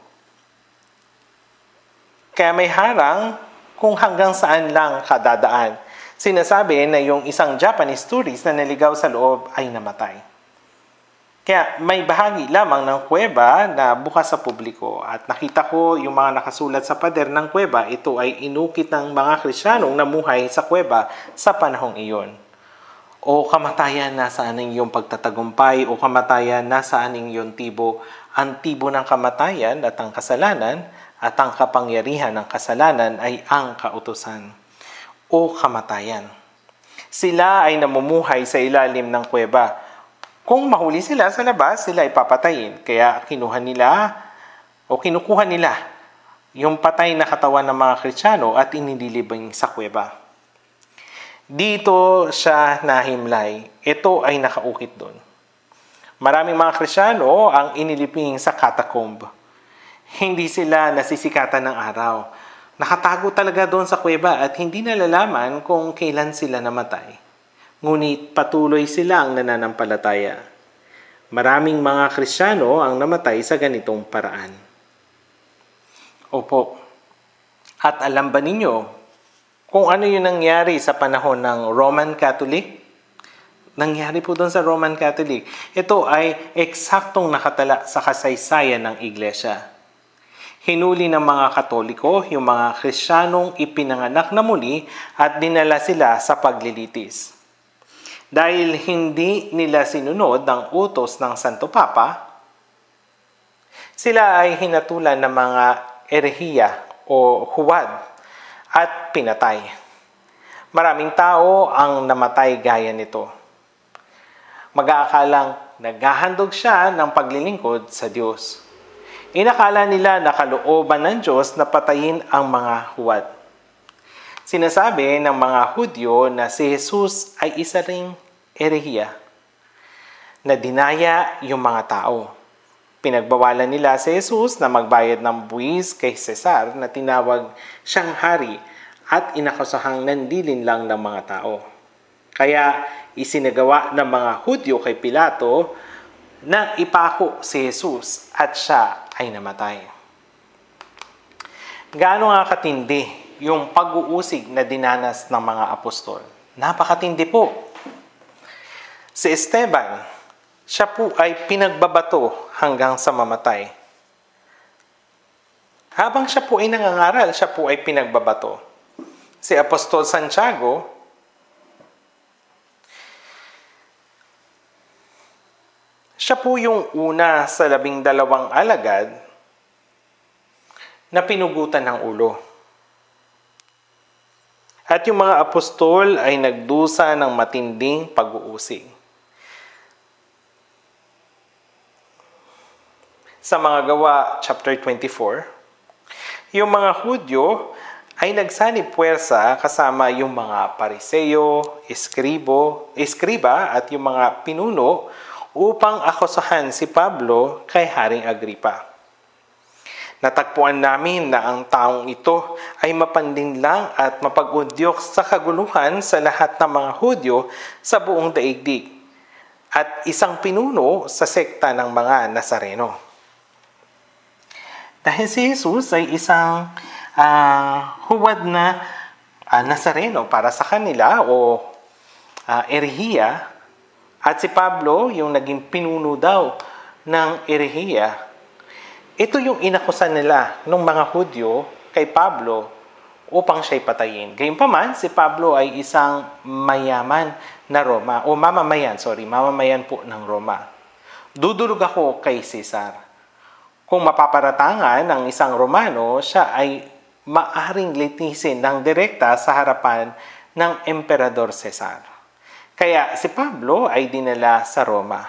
B: Kaya may harang kung hanggang saan lang kadadaan. Sinasabi na yung isang Japanese tourist na naligaw sa loob ay namatay. Kaya may bahagi lamang ng kuweba na bukas sa publiko at nakita ko yung mga nakasulat sa pader ng kuweba. Ito ay inukit ng mga Kristiyanong namuhay sa kuweba sa panahong iyon. O kamatayan, nasaan ang iyong pagtatagumpay? O kamatayan, nasaan ang iyong tibo? Ang tibo ng kamatayan at ang kasalanan at ang kapangyarihan ng kasalanan ay ang kautusan o kamatayan. Sila ay namumuhay sa ilalim ng kuweba. Kung mahuli sila sa labas, sila ay papatayin. Kaya kinuha nila o kinukuha nila yung patay na katawan ng mga Kristiyano at inililibing sa kuweba. Dito siya nahimlay. Ito ay nakaukit doon. Maraming mga Kristiyano ang inilibing sa catacomb. Hindi sila nasisikatan ng araw. Nakatago talaga doon sa kuweba at hindi nalalaman kung kailan sila namatay. Ngunit patuloy silang nananampalataya. Maraming mga Kristiyano ang namatay sa ganitong paraan. Opo. At alam ba ninyo kung ano yung nangyari sa panahon ng Roman Catholic? Nangyari po doon sa Roman Catholic. Ito ay eksaktong nakatala sa kasaysayan ng Iglesia. Hinuli ng mga Katoliko yung mga Kristiyanong ipinanganak na muli at dinala sila sa paglilitis. Dahil hindi nila sinunod ang utos ng Santo Papa, sila ay hinatulan ng mga erehiya o huwad at pinatay. Maraming tao ang namatay gaya nito. Mag-aakalang naghahandog siya ng paglilingkod sa Diyos. Inakala nila na kalooban ng Diyos na patayin ang mga huwad. Sinasabi ng mga Hudyo na si Jesus ay isa ring erehiya na dinaya yung mga tao. Pinagbawalan nila si Jesus na magbayad ng buwis kay Cesar na tinawag siyang hari at inakusahang nandilin lang ng mga tao. Kaya isinagawa ng mga Hudyo kay Pilato na ipako si Jesus at siya ay namatay. Gaano nga katindi yung pag-uusig na dinanas ng mga apostol? Napakatindi po. Si Esteban, siya po ay pinagbabato hanggang sa mamatay. Habang siya po ay nangangaral, siya po ay pinagbabato. Si Apostol Santiago, siya po yung una sa labing dalawang alagad na pinugutan ng ulo. At yung mga apostol ay nagdusa ng matinding pag-uusig. Sa mga Gawa, chapter twenty-four, yung mga Hudyo ay nagsanib puwersa kasama yung mga Pariseo, Eskribo, Eskriba at yung mga pinuno upang akusahan si Pablo kay Haring Agripa. Natagpuan namin na ang taong ito ay mapandinlang at mapag-udyok sa kaguluhan sa lahat ng mga Hudyo sa buong daigdig at isang pinuno sa sekta ng mga Nazareno. Dahil si Jesus ay isang uh, huwad na uh, Nazareno para sa kanila o uh, erehiya, at si Pablo yung naging pinuno daw ng erehiya, ito yung inakusan nila ng mga Hudyo kay Pablo upang siya'y patayin. Gayunpaman, si Pablo ay isang mayaman na Roma, o mamamayan, sorry, mamamayan po ng Roma. Dudulog ako kay Cesar. Kung mapaparatangan ng isang Romano, siya ay maaring litisin ng direkta sa harapan ng Emperador Cesar. Kaya si Pablo ay dinala sa Roma.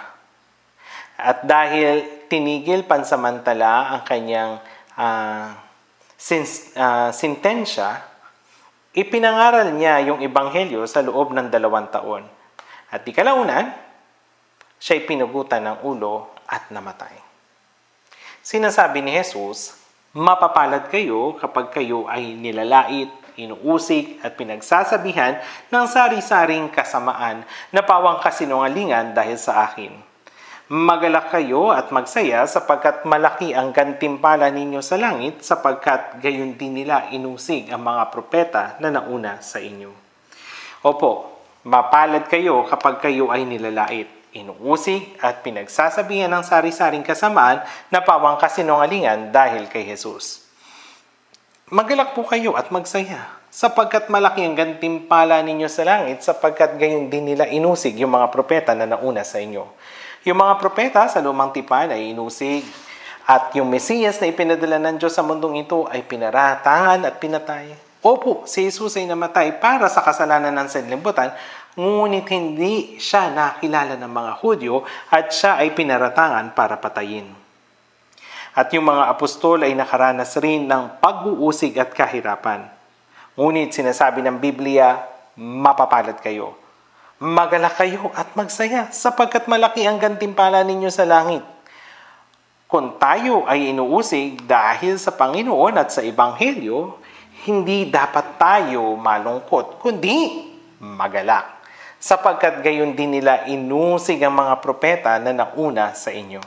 B: At dahil tinigil pansamantala ang kanyang uh, sins, uh, sintensya, ipinangaral niya yung ebanghelyo sa loob ng dalawang taon. At di kalaunan, siya'y pinugutan ng ulo at namatay. Sinasabi ni Jesus, mapapalad kayo kapag kayo ay nilalait, inuusig at pinagsasabihan ng sari-saring kasamaan na pawang kasinungalingan dahil sa akin. Magalak kayo at magsaya sapagkat malaki ang gantimpala ninyo sa langit sapagkat gayon din nila inusig ang mga propeta na nauna sa inyo. Opo, mapalad kayo kapag kayo ay nilalait, inuusig at pinagsasabihan ng sari-saring kasamaan na pawang kasinungalingan dahil kay Jesus. Magalak po kayo at magsaya sapagkat malaki ang gantimpala ninyo sa langit sapagkat gayon din nila inusig yung mga propeta na nauna sa inyo. Yung mga propeta sa lumang tipan ay inusig at yung Mesiyas na ipinadala ng Diyos sa mundong ito ay pinaratangan at pinatay. Opo, si Jesus ay namatay para sa kasalanan ng sanlibutan, ngunit hindi siya nakilala ng mga Hudyo at siya ay pinaratangan para patayin. At yung mga apostol ay nakaranas rin ng pag-uusig at kahirapan. Ngunit sinasabi ng Biblia, mapapalad kayo. Magalak kayo at magsaya sapagkat malaki ang gantimpala ninyo sa langit. Kung tayo ay inuusig dahil sa Panginoon at sa Ebanghelyo, hindi dapat tayo malungkot, kundi magalak. Sapagkat gayon din nila inusig ang mga propeta na nauna sa inyo.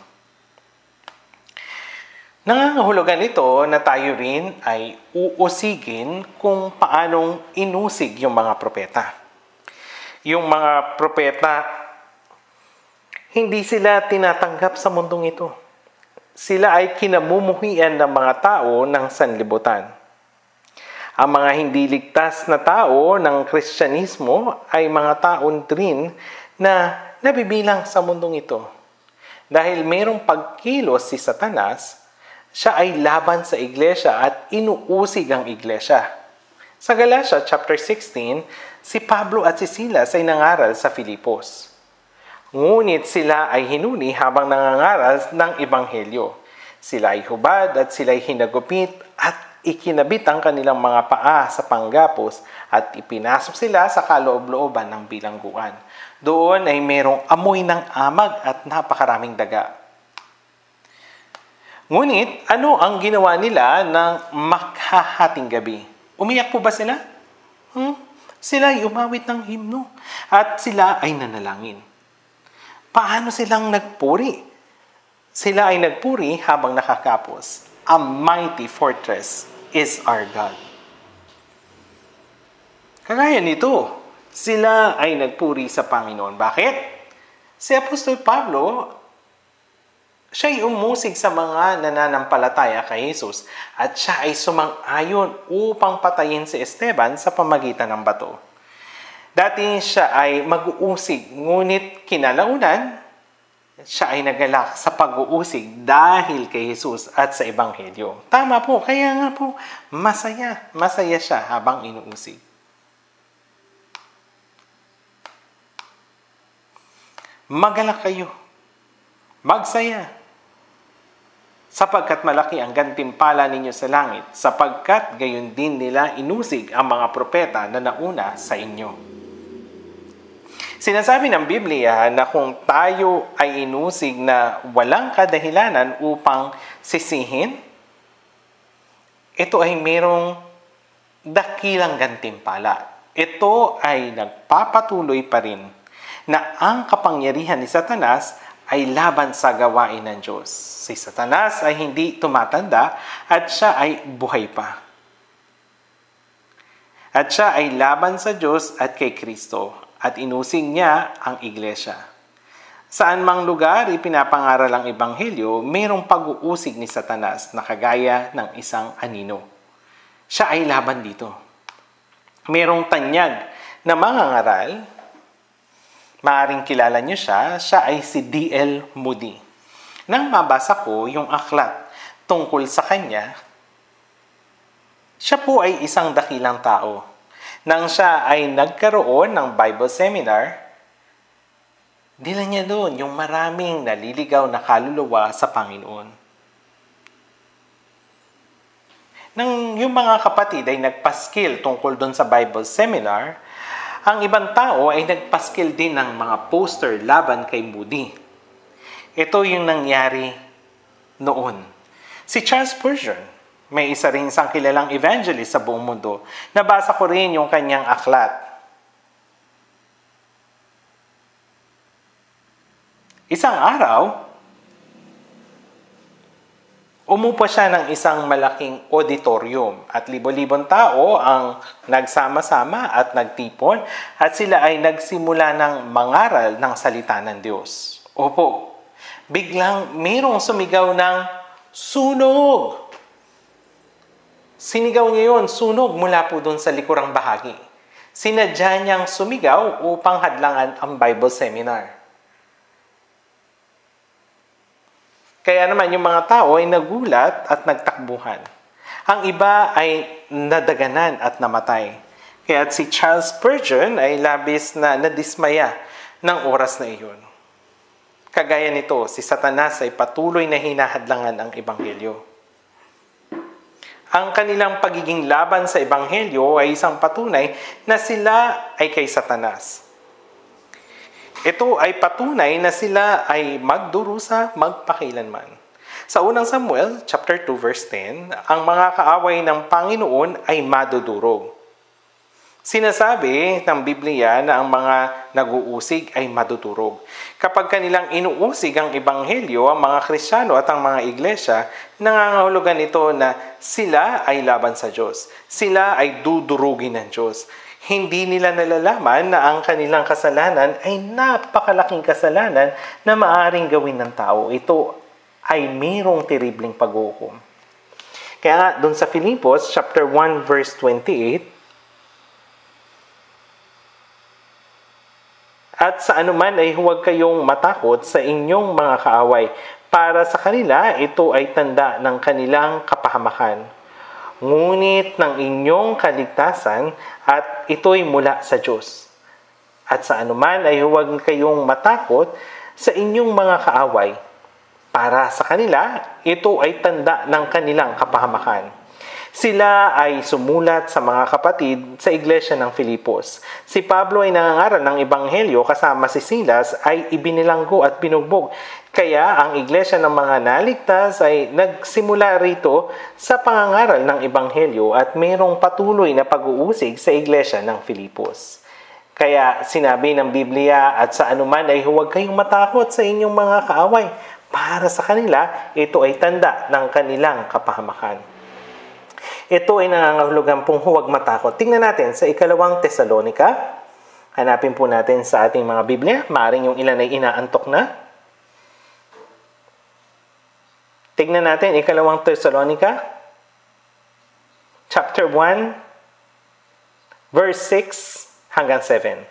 B: Nangangahulugan ito na tayo rin ay uusigin kung paanong inusig yung mga propeta. Yung mga propeta, hindi sila tinatanggap sa mundong ito. Sila ay kinamumuhian ng mga tao ng sanlibutan. Ang mga hindi ligtas na tao ng Kristyanismo ay mga taon rin na nabibilang sa mundong ito. Dahil mayroong pagkilos si Satanas, siya ay laban sa iglesia at inuusig ang iglesia. Sa Galatia chapter sixteen, si Pablo at si Silas ay nangaral sa Filipos. Ngunit sila ay hinuli habang nangangaral ng Ebanghelyo. Sila ay hubad at sila ay hinagupit at ikinabit ang kanilang mga paa sa panggapos at ipinasok sila sa kaloob-looban ng bilangguan. Doon ay merong amoy ng amag at napakaraming daga. Ngunit ano ang ginawa nila ng makhahating gabi? Umiyak po ba sila? Hmm? Sila ay umawit ng himno at sila ay nanalangin. Paano silang nagpuri? Sila ay nagpuri habang nakakapos. A mighty fortress is our God. Kagaya nito, sila ay nagpuri sa Panginoon. Bakit? Si Apostol Pablo, siya ay umusig sa mga nananampalataya kay Jesus at siya ay sumang-ayon upang patayin si Esteban sa pamagitan ng bato. Dati siya ay mag-uusig, ngunit kinalaunan, siya ay nagalak sa pag-uusig dahil kay Jesus at sa Ebanghelyo. Tama po, kaya nga po, masaya, masaya siya habang inuusig. Magalak kayo, magsaya, sapagkat malaki ang gantimpala ninyo sa langit, sapagkat gayon din nila inusig ang mga propeta na nauna sa inyo. Sinasabi ng Biblia na kung tayo ay inusig na walang kadahilanan upang sisihin, ito ay mayroong dakilang gantimpala. Ito ay nagpapatuloy pa rin na ang kapangyarihan ni Satanas ay laban sa gawain ng Diyos. Si Satanas ay hindi tumatanda at siya ay buhay pa. At siya ay laban sa Diyos at kay Kristo at inusig niya ang iglesia. Saan mang lugar ipinapangaral ang Ebanghelyo, mayroong pag-uusig ni Satanas na kagaya ng isang anino. siya ay laban dito. Merong tanyag na mangangaral, maaaring kilala niyo siya, siya ay si D L Moody. Nang mabasa ko yung aklat tungkol sa kanya, siya po ay isang dakilang tao. Nang siya ay nagkaroon ng Bible seminar, dila niya doon yung maraming naliligaw na kaluluwa sa Panginoon. Nang yung mga kapatid ay nagpaskil tungkol doon sa Bible seminar, ang ibang tao ay nagpaskil din ng mga poster laban kay Moody. Ito yung nangyari noon. Si Charles Spurgeon, may isa rin isang kilalang evangelist sa buong mundo. Nabasa ko rin yung kanyang aklat. Isang araw, umupo siya ng isang malaking auditorium at libo-libong tao ang nagsama-sama at nagtipon at sila ay nagsimula ng mangaral ng salita ng Diyos. Opo, biglang mayroong sumigaw ng sunog. Sinigaw niya yun, sunog mula po doon sa likurang bahagi. Sinadya niyang sumigaw upang hadlangan ang Bible seminar. Kaya naman yung mga tao ay nagulat at nagtakbuhan. Ang iba ay nadaganan at namatay. Kaya si Charles Spurgeon ay labis na nadismaya ng oras na iyon. Kagaya nito, si Satanas ay patuloy na hinahadlangan ang Ebanghelyo. Ang kanilang pagiging laban sa Ebanghelyo ay isang patunay na sila ay kay Satanas. Ito ay patunay na sila ay magdurusa magpakailanman. Sa unang Samuel, chapter two, verse ten, ang mga kaaway ng Panginoon ay madudurog. Sinasabi ng Biblia na ang mga nag-uusig ay madudurog. Kapag kanilang inuusig ang Ebanghelyo, ang mga Kristiyano at ang mga iglesia, nangangahulugan ito na sila ay laban sa Diyos. Sila ay dudurugin ng Diyos. Hindi nila nalalaman na ang kanilang kasalanan ay napakalaking kasalanan na maaaring gawin ng tao. Ito ay mayroong terribleng paghuhukom. Kaya nga, doon sa Filipos, chapter one, verse twenty-eight, at sa anuman ay huwag kayong matakot sa inyong mga kaaway. Para sa kanila, ito ay tanda ng kanilang kapahamakan. Ngunit ng inyong kaligtasan at ito'y mula sa Diyos. At sa anuman ay huwag kayong matakot sa inyong mga kaaway. Para sa kanila, ito ay tanda ng kanilang kapahamakan. Sila ay sumulat sa mga kapatid sa iglesia ng Filipos. Si Pablo ay nangangaral ng Ebanghelyo kasama si Silas ay ibinilanggo at binugbog. Kaya ang iglesia ng mga naligtas ay nagsimula rito sa pangangaral ng Ebanghelyo at mayroong patuloy na pag-uusig sa iglesia ng Filipos. Kaya sinabi ng Biblia at sa anuman ay huwag kayong matakot sa inyong mga kaaway. Para sa kanila, ito ay tanda ng kanilang kapahamakan. Ito ay nangangahulugan pong huwag matakot. Tingnan natin sa ikalawang Tesalonica. Hanapin po natin sa ating mga Biblia. Maaring yung ilan ay inaantok na. Tingnan natin ikalawang Tesalonica. Chapter one, verse six hanggang seven.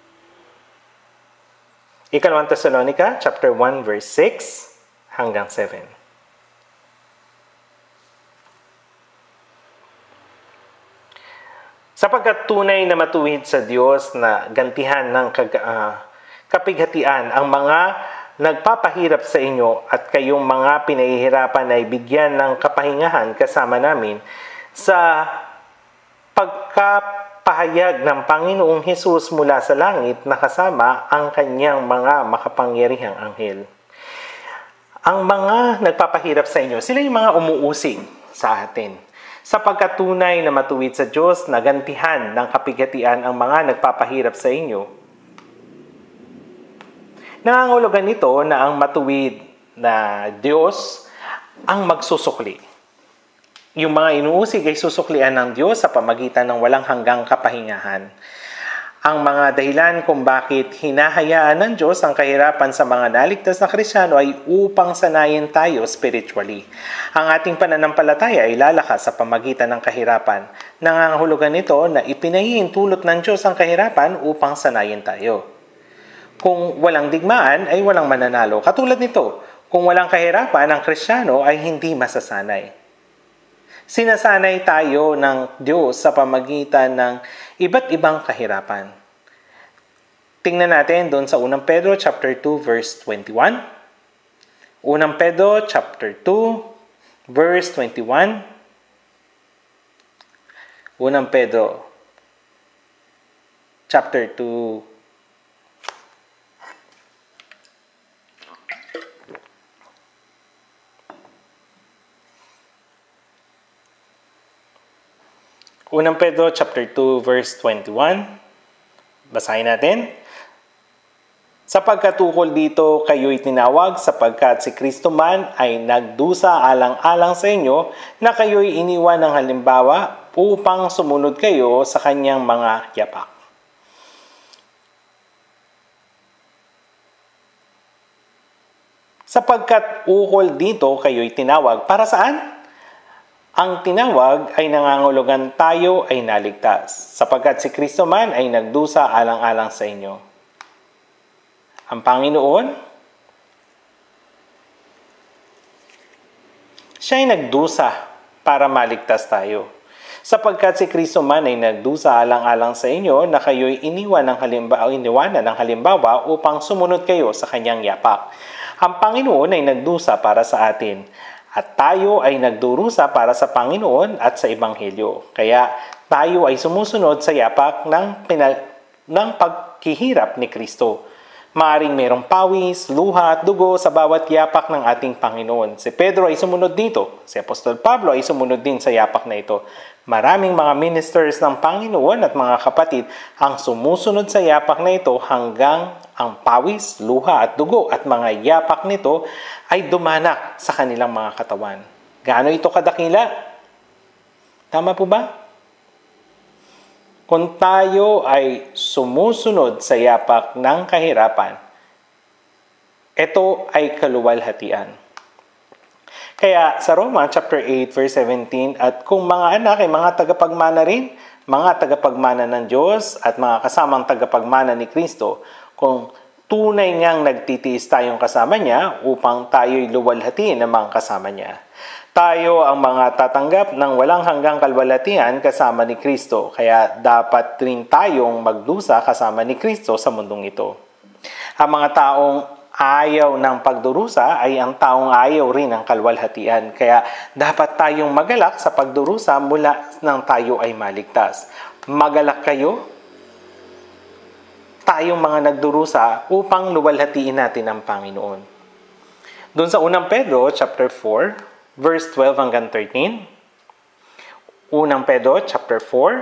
B: Ikalawang Tesalonica, chapter one, verse six hanggang seven. Sapagkat tunay na matuwid sa Diyos na gantihan ng kag- uh, kapighatian ang mga nagpapahirap sa inyo at kayong mga pinahihirapan ay bigyan ng kapahingahan kasama namin sa pagkapahayag ng Panginoong Hesus mula sa langit na kasama ang kanyang mga makapangyarihang anghel. Ang mga nagpapahirap sa inyo, sila yung mga umuusig sa atin. Sapagkat tunay na matuwid sa Diyos na gantihan ng kapighatian ang mga nagpapahirap sa inyo. Nangangahulugan nito na ang matuwid na Diyos ang magsusukli. Yung mga inuusig ay susuklian ng Diyos sa pamagitan ng walang hanggang kapahingahan. Ang mga dahilan kung bakit hinahayaan ng Diyos ang kahirapan sa mga naligtas na Kristiyano ay upang sanayin tayo spiritually. Ang ating pananampalataya ay lalakas sa pamagitan ng kahirapan. Nangangahulugan nito na ipinahihintulot ng Diyos ang kahirapan upang sanayin tayo. Kung walang digmaan ay walang mananalo. Katulad nito, kung walang kahirapan, ang Kristiyano ay hindi masasanay. Sinasanay tayo ng Diyos sa pamagitan ng iba't ibang kahirapan. Tingnan natin doon sa Unang Pedro chapter two verse twenty-one. Unang Pedro chapter two verse twenty-one. Unang Pedro chapter two Unang Pedro chapter two verse twenty-one. Basahin natin. Sapagkat ukol dito kayo'y tinawag sapagkat si Kristo man ay nagdusa alang-alang sa inyo na kayo'y iniwan ng halimbawa upang sumunod kayo sa kanyang mga yapak. Sapagkat ukol dito kayo'y tinawag. Para saan? Ang tinawag ay nangangahulugan tayo ay naligtas, sapagkat si Kristo man ay nagdusa alang-alang sa inyo. Ang Panginoon, siya ay nagdusa para maligtas tayo. Sapagkat si Kristo man ay nagdusa alang-alang sa inyo na kayo'y iniwan ng halimbawa, iniwanan ng halimbawa upang sumunod kayo sa kanyang yapak. Ang Panginoon ay nagdusa para sa atin. At tayo ay nagdurusa para sa Panginoon at sa Ebanghelyo. Kaya tayo ay sumusunod sa yapak ng, pinal- ng pagkihirap ni Kristo. Maaring mayroong pawis, luha at dugo sa bawat yapak ng ating Panginoon. Si Pedro ay sumunod dito. Si Apostol Pablo ay sumunod din sa yapak na ito. Maraming mga ministers ng Panginoon at mga kapatid ang sumusunod sa yapak na ito hanggang ang pawis, luha at dugo at mga yapak nito ay dumanak sa kanilang mga katawan. Gaano ito kadakila? Tama po ba? Kung tayo ay sumusunod sa yapak ng kahirapan, ito ay kaluwalhatian. Kaya sa Roma chapter eight verse seventeen, at kung mga anak ay mga tagapagmana rin, mga tagapagmana ng Diyos at mga kasamang tagapagmana ni Kristo, kung tunay ngang nagtitiis tayong kasama niya upang tayo'y luwalhatiin ng mga kasama niya. Tayo ang mga tatanggap ng walang hanggang kalwalhatian kasama ni Kristo, kaya dapat rin tayong magdusa kasama ni Kristo sa mundong ito. Ang mga taong ayaw ng pagdurusa ay ang taong ayaw rin ng kalwalhatian, kaya dapat tayong magalak sa pagdurusa mula nang tayo ay maligtas. Magalak kayo, tayong mga nagdurusa upang luwalhatiin natin ang Panginoon. Doon sa Unang Pedro chapter four, verse twelve hanggang thirteen. Unang Pedro chapter four,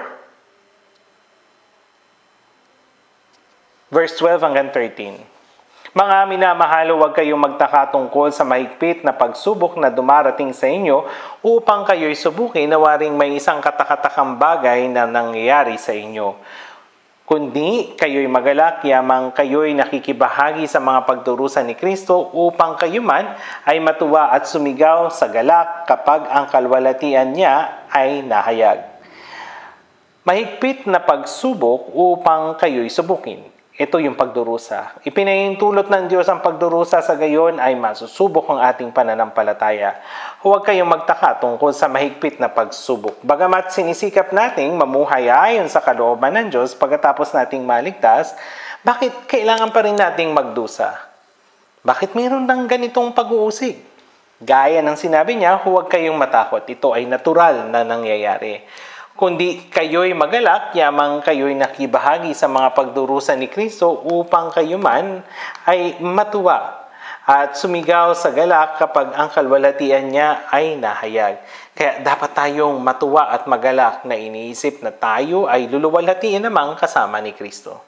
B: verse twelve hanggang thirteen. Mga minamahal, huwag kayong magtaka tungkol sa mahigpit na pagsubok na dumarating sa inyo upang kayo'y subukin na waring may isang katakatakang bagay na nangyayari sa inyo. Kundi kayo'y magalak, yamang kayo'y nakikibahagi sa mga pagdurusa ni Kristo upang kayo man ay matuwa at sumigaw sa galak kapag ang kalwalhatian niya ay nahayag. Mahigpit na pagsubok upang kayo'y subukin. Ito yung pagdurusa. Ipinahintulot ng Diyos ang pagdurusa, sa gayon ay masusubok ang ating pananampalataya. Huwag kayong magtaka tungkol sa mahigpit na pagsubok. Bagamat sinisikap nating mamuhay ayon sa kalooban ng Diyos pagkatapos nating maligtas, bakit kailangan pa rin nating magdusa? Bakit mayroon ng ganitong pag-uusig? Gaya ng sinabi niya, huwag kayong matakot. Ito ay natural na nangyayari. Kundi kayo'y magalak, yamang kayo'y nakibahagi sa mga pagdurusa ni Kristo upang kayo man ay matuwa at sumigaw sa galak kapag ang kalwalhatian niya ay nahayag. Kaya dapat tayong matuwa at magalak na iniisip na tayo ay luluwalhatiin namang kasama ni Kristo.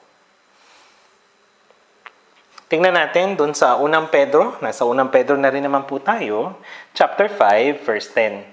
B: Tingnan natin dun sa Unang Pedro, nasa Unang Pedro na rin naman po tayo, chapter five, verse ten.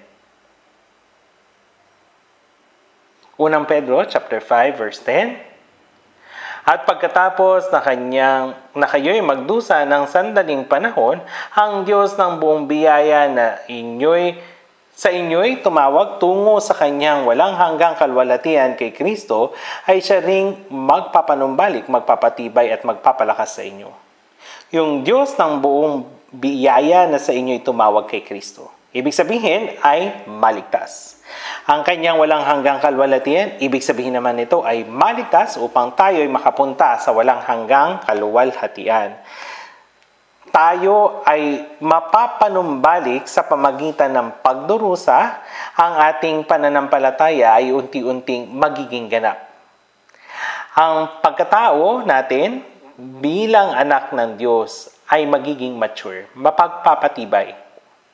B: Unang Pedro, chapter five, verse ten. At pagkatapos na, kanyang, na kayo'y magdusa ng sandaling panahon, ang Diyos ng buong biyaya na inyo'y, sa inyo'y tumawag tungo sa kanyang walang hanggang kalwalatian kay Kristo, ay siya ring magpapanumbalik, magpapatibay at magpapalakas sa inyo. Yung Diyos ng buong biyaya na sa inyo'y tumawag kay Kristo. Ibig sabihin ay maligtas. Ang kanyang walang hanggang kalwalatian, ibig sabihin naman nito ay maligtas upang tayo'y makapunta sa walang hanggang kaluwalhatian. Tayo ay mapapanumbalik sa pamagitan ng pagdurusa, ang ating pananampalataya ay unti-unting magiging ganap. Ang pagkatao natin bilang anak ng Diyos ay magiging mature, mapagpapatibay.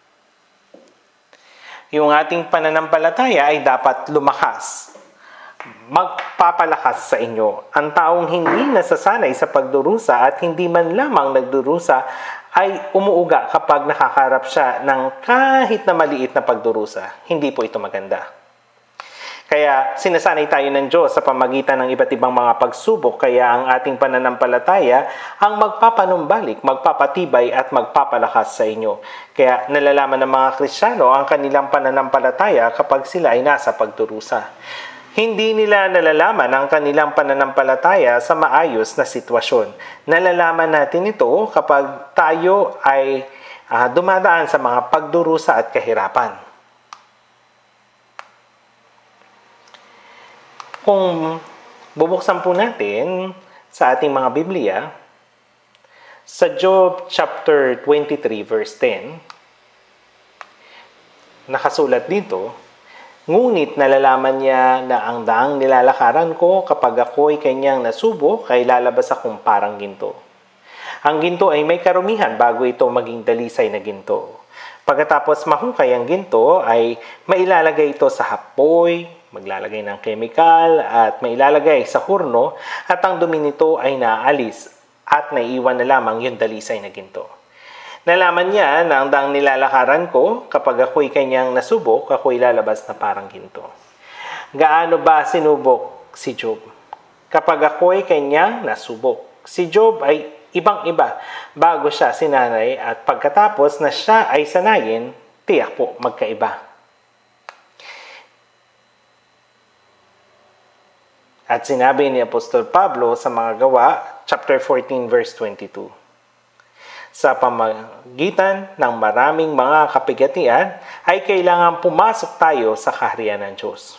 B: Yung ating pananampalataya ay dapat lumakas, magpapalakas sa inyo. Ang taong hindi nasasanay sa pagdurusa at hindi man lamang nagdurusa ay umuuga kapag nakakarap siya ng kahit na maliit na pagdurusa. Hindi po ito maganda. Kaya sinasanay tayo ng Diyos sa pamagitan ng iba't ibang mga pagsubok, kaya ang ating pananampalataya ang magpapanumbalik, magpapatibay at magpapalakas sa inyo. Kaya nalalaman ng mga Kristiyano ang kanilang pananampalataya kapag sila ay nasa pagdurusa. Hindi nila nalalaman ang kanilang pananampalataya sa maayos na sitwasyon. Nalalaman natin ito kapag tayo ay uh, dumadaan sa mga pagdurusa at kahirapan. Kung bubuksan po natin sa ating mga Biblia, sa Job chapter twenty-three verse ten, nakasulat dito, ngunit nalalaman niya na ang daang nilalakaran ko kapag ako'y kanyang nasubok ay lalabas akong parang ginto. Ang ginto ay may karumihan bago ito maging dalisay na ginto. Pagkatapos mahukay ang ginto ay mailalagay ito sa hapoy, maglalagay ng chemical at mailalagay sa hurno at ang dumi nito ay naalis at naiiwan na lamang yung dalisay na ginto. Nalaman niya na ang daang nilalakaran ko kapag ako'y kanyang nasubok, ako'y lalabas na parang ginto. Gaano ba sinubok si Job? Kapag ako'y kanyang nasubok, si Job ay ibang-iba bago siya sinanay at pagkatapos na siya ay sanayin, tiyak po magkaiba. At sinabi ni Apostol Pablo sa mga gawa, chapter fourteen, verse twenty-two. Sa pamagitan ng maraming mga kapigatian, ay kailangan pumasok tayo sa kaharian ng Diyos.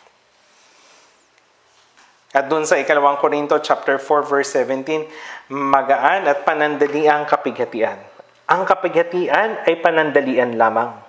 B: At dun sa ikalawang Korinto, chapter four, verse seventeen, magaan at panandali ang kapigatian. Ang kapigatian ay panandalian lamang.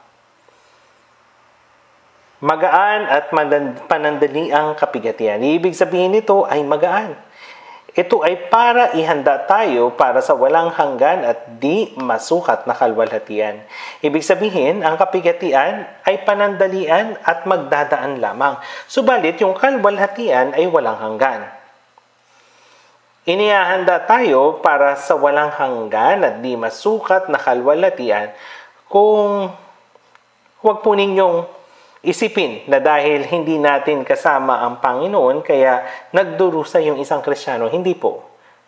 B: Magaan at panandali ang kapigatian. Ibig sabihin nito ay magaan. Ito ay para ihanda tayo para sa walang hanggan at di masukat na kalwalhatian. Ibig sabihin, ang kapigatian ay panandalian at magdadaan lamang. Subalit, yung kalwalhatian ay walang hanggan. Inihahanda tayo para sa walang hanggan at di masukat na kalwalhatian kung huwag po ninyong isipin na dahil hindi natin kasama ang Panginoon, kaya nagdurusa yung isang Kristiyano. Hindi po.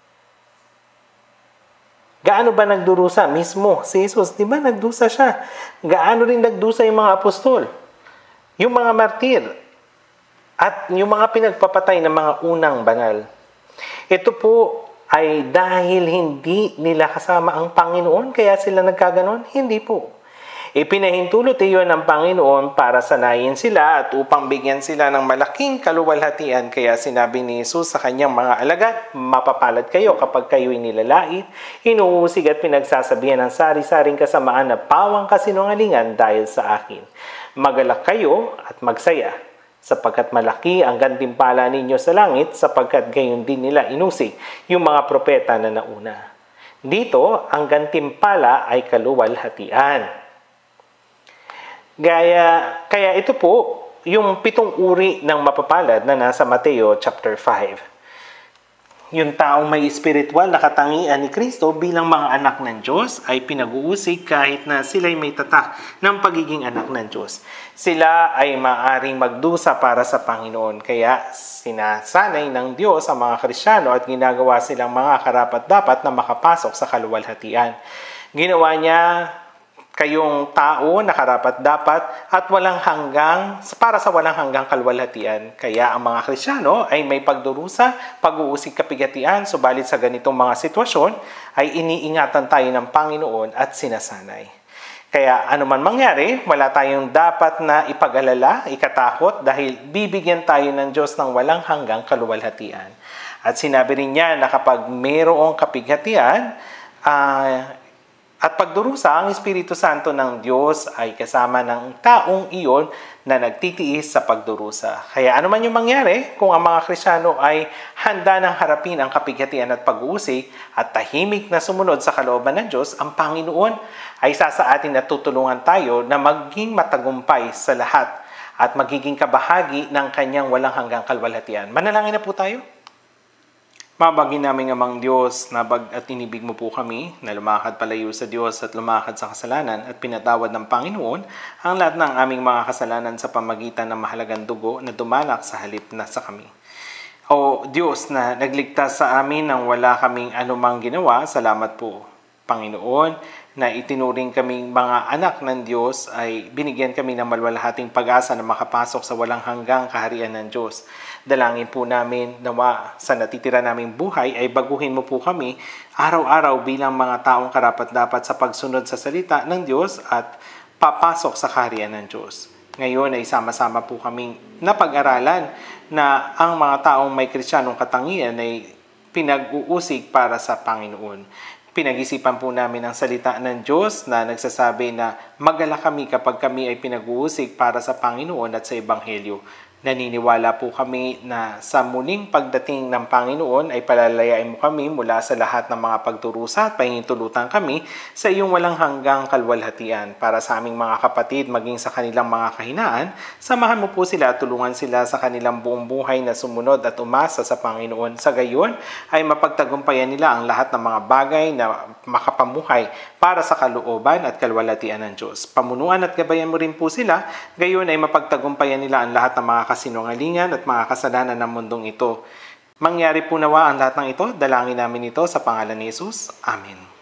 B: Gaano ba nagdurusa? Mismo si Jesus, di ba nagdusa siya? Gaano rin nagdusa yung mga apostol? Yung mga martir? At yung mga pinagpapatay ng mga unang banal? Ito po ay dahil hindi nila kasama ang Panginoon, kaya sila nagkaganon? Hindi po. Ipinahintulot iyon ng Panginoon para sanayin sila at upang bigyan sila ng malaking kaluwalhatian. Kaya sinabi ni Jesus sa kanyang mga alagad, mapapalad kayo kapag kayo'y nilalait, inuusig at pinagsasabihan ng sari-saring kasamaan na pawang kasinungalingan dahil sa akin. Magalak kayo at magsaya, sapagkat malaki ang gantimpala ninyo sa langit, sapagkat gayon din nila inusig yung mga propeta na nauna. Dito, ang gantimpala ay kaluwalhatian. Gaya, kaya ito po, yung pitong uri ng mapapalad na nasa Mateo chapter five. Yung taong may espiritual na katangian ni Kristo bilang mga anak ng Diyos ay pinag-uusig kahit na sila'y may tatak ng pagiging anak ng Diyos. Sila ay maaaring magdusa para sa Panginoon. Kaya sinasanay ng Diyos ang mga Kristiyano at ginagawa silang mga karapat-dapat na makapasok sa kaluwalhatian. Ginawa niya kayong tao na karapat-dapat at walang hanggang, para sa walang hanggang kaluwalhatian. Kaya ang mga Kristiyano ay may pagdurusa, pag-uusig kapigatian, subalit sa ganitong mga sitwasyon ay iniingatan tayo ng Panginoon at sinasanay. Kaya anuman mangyari, wala tayong dapat na ipag-alala, ikatakot dahil bibigyan tayo ng Diyos ng walang hanggang kaluwalhatian. At sinabi rin niya na kapag mayroong kapighatian, uh, at pagdurusa, ang Espiritu Santo ng Diyos ay kasama ng taong iyon na nagtitiis sa pagdurusa. Kaya ano man yung mangyari, kung ang mga Kristiyano ay handa ng harapin ang kapighatian at pag-uusig at tahimik na sumunod sa kalooban ng Diyos, ang Panginoon ay sa atin at tutulungan tayo na maging matagumpay sa lahat at magiging kabahagi ng kanyang walang hanggang kaluwalhatian. Manalangin na po tayo. Mabagin namin amang Diyos, nabag at inibig mo po kami na lumakad palayo sa Diyos at lumakad sa kasalanan at pinatawad ng Panginoon ang lahat ng aming mga kasalanan sa pamagitan ng mahalagang dugo na dumalak sa halip na sa kami. O Diyos na nagligtas sa amin nang wala kaming anumang ginawa, salamat po, Panginoon, na itinuring kaming mga anak ng Diyos ay binigyan kami ng malwalhating pag-asa na makapasok sa walang hanggang kaharian ng Diyos. Dalangin po namin nawa sa natitira naming buhay ay baguhin mo po kami araw-araw bilang mga taong karapat-dapat sa pagsunod sa salita ng Diyos at papasok sa kaharian ng Diyos. Ngayon ay sama-sama po kaming napag-aralan na ang mga taong may Kristiyanong katangian ay pinag-uusig para sa Panginoon. Pinag-isipan po namin ang salita ng Diyos na nagsasabi na mag-alala kami kapag kami ay pinag-uusig para sa Panginoon at sa Ebanghelyo. Naniniwala po kami na sa muling pagdating ng Panginoon ay palalayain mo kami mula sa lahat ng mga pagturusa at pahintulutan kami sa iyong walang hanggang kaluwalhatian. Para sa aming mga kapatid maging sa kanilang mga kahinaan, samahan mo po sila at tulungan sila sa kanilang buong buhay na sumunod at umasa sa Panginoon. Sa gayon ay mapagtagumpayan nila ang lahat ng mga bagay na makapamuhay para sa kalooban at kaluwalhatian ng Diyos. Pamunuan at gabayan mo rin po sila, gayon ay mapagtagumpayan nila ang lahat ng mga kasinungalingan at mga kasalanan ng mundong ito. Mangyari po nawa ang lahat ng ito, dalangin namin ito sa pangalan ni Jesus. Amen.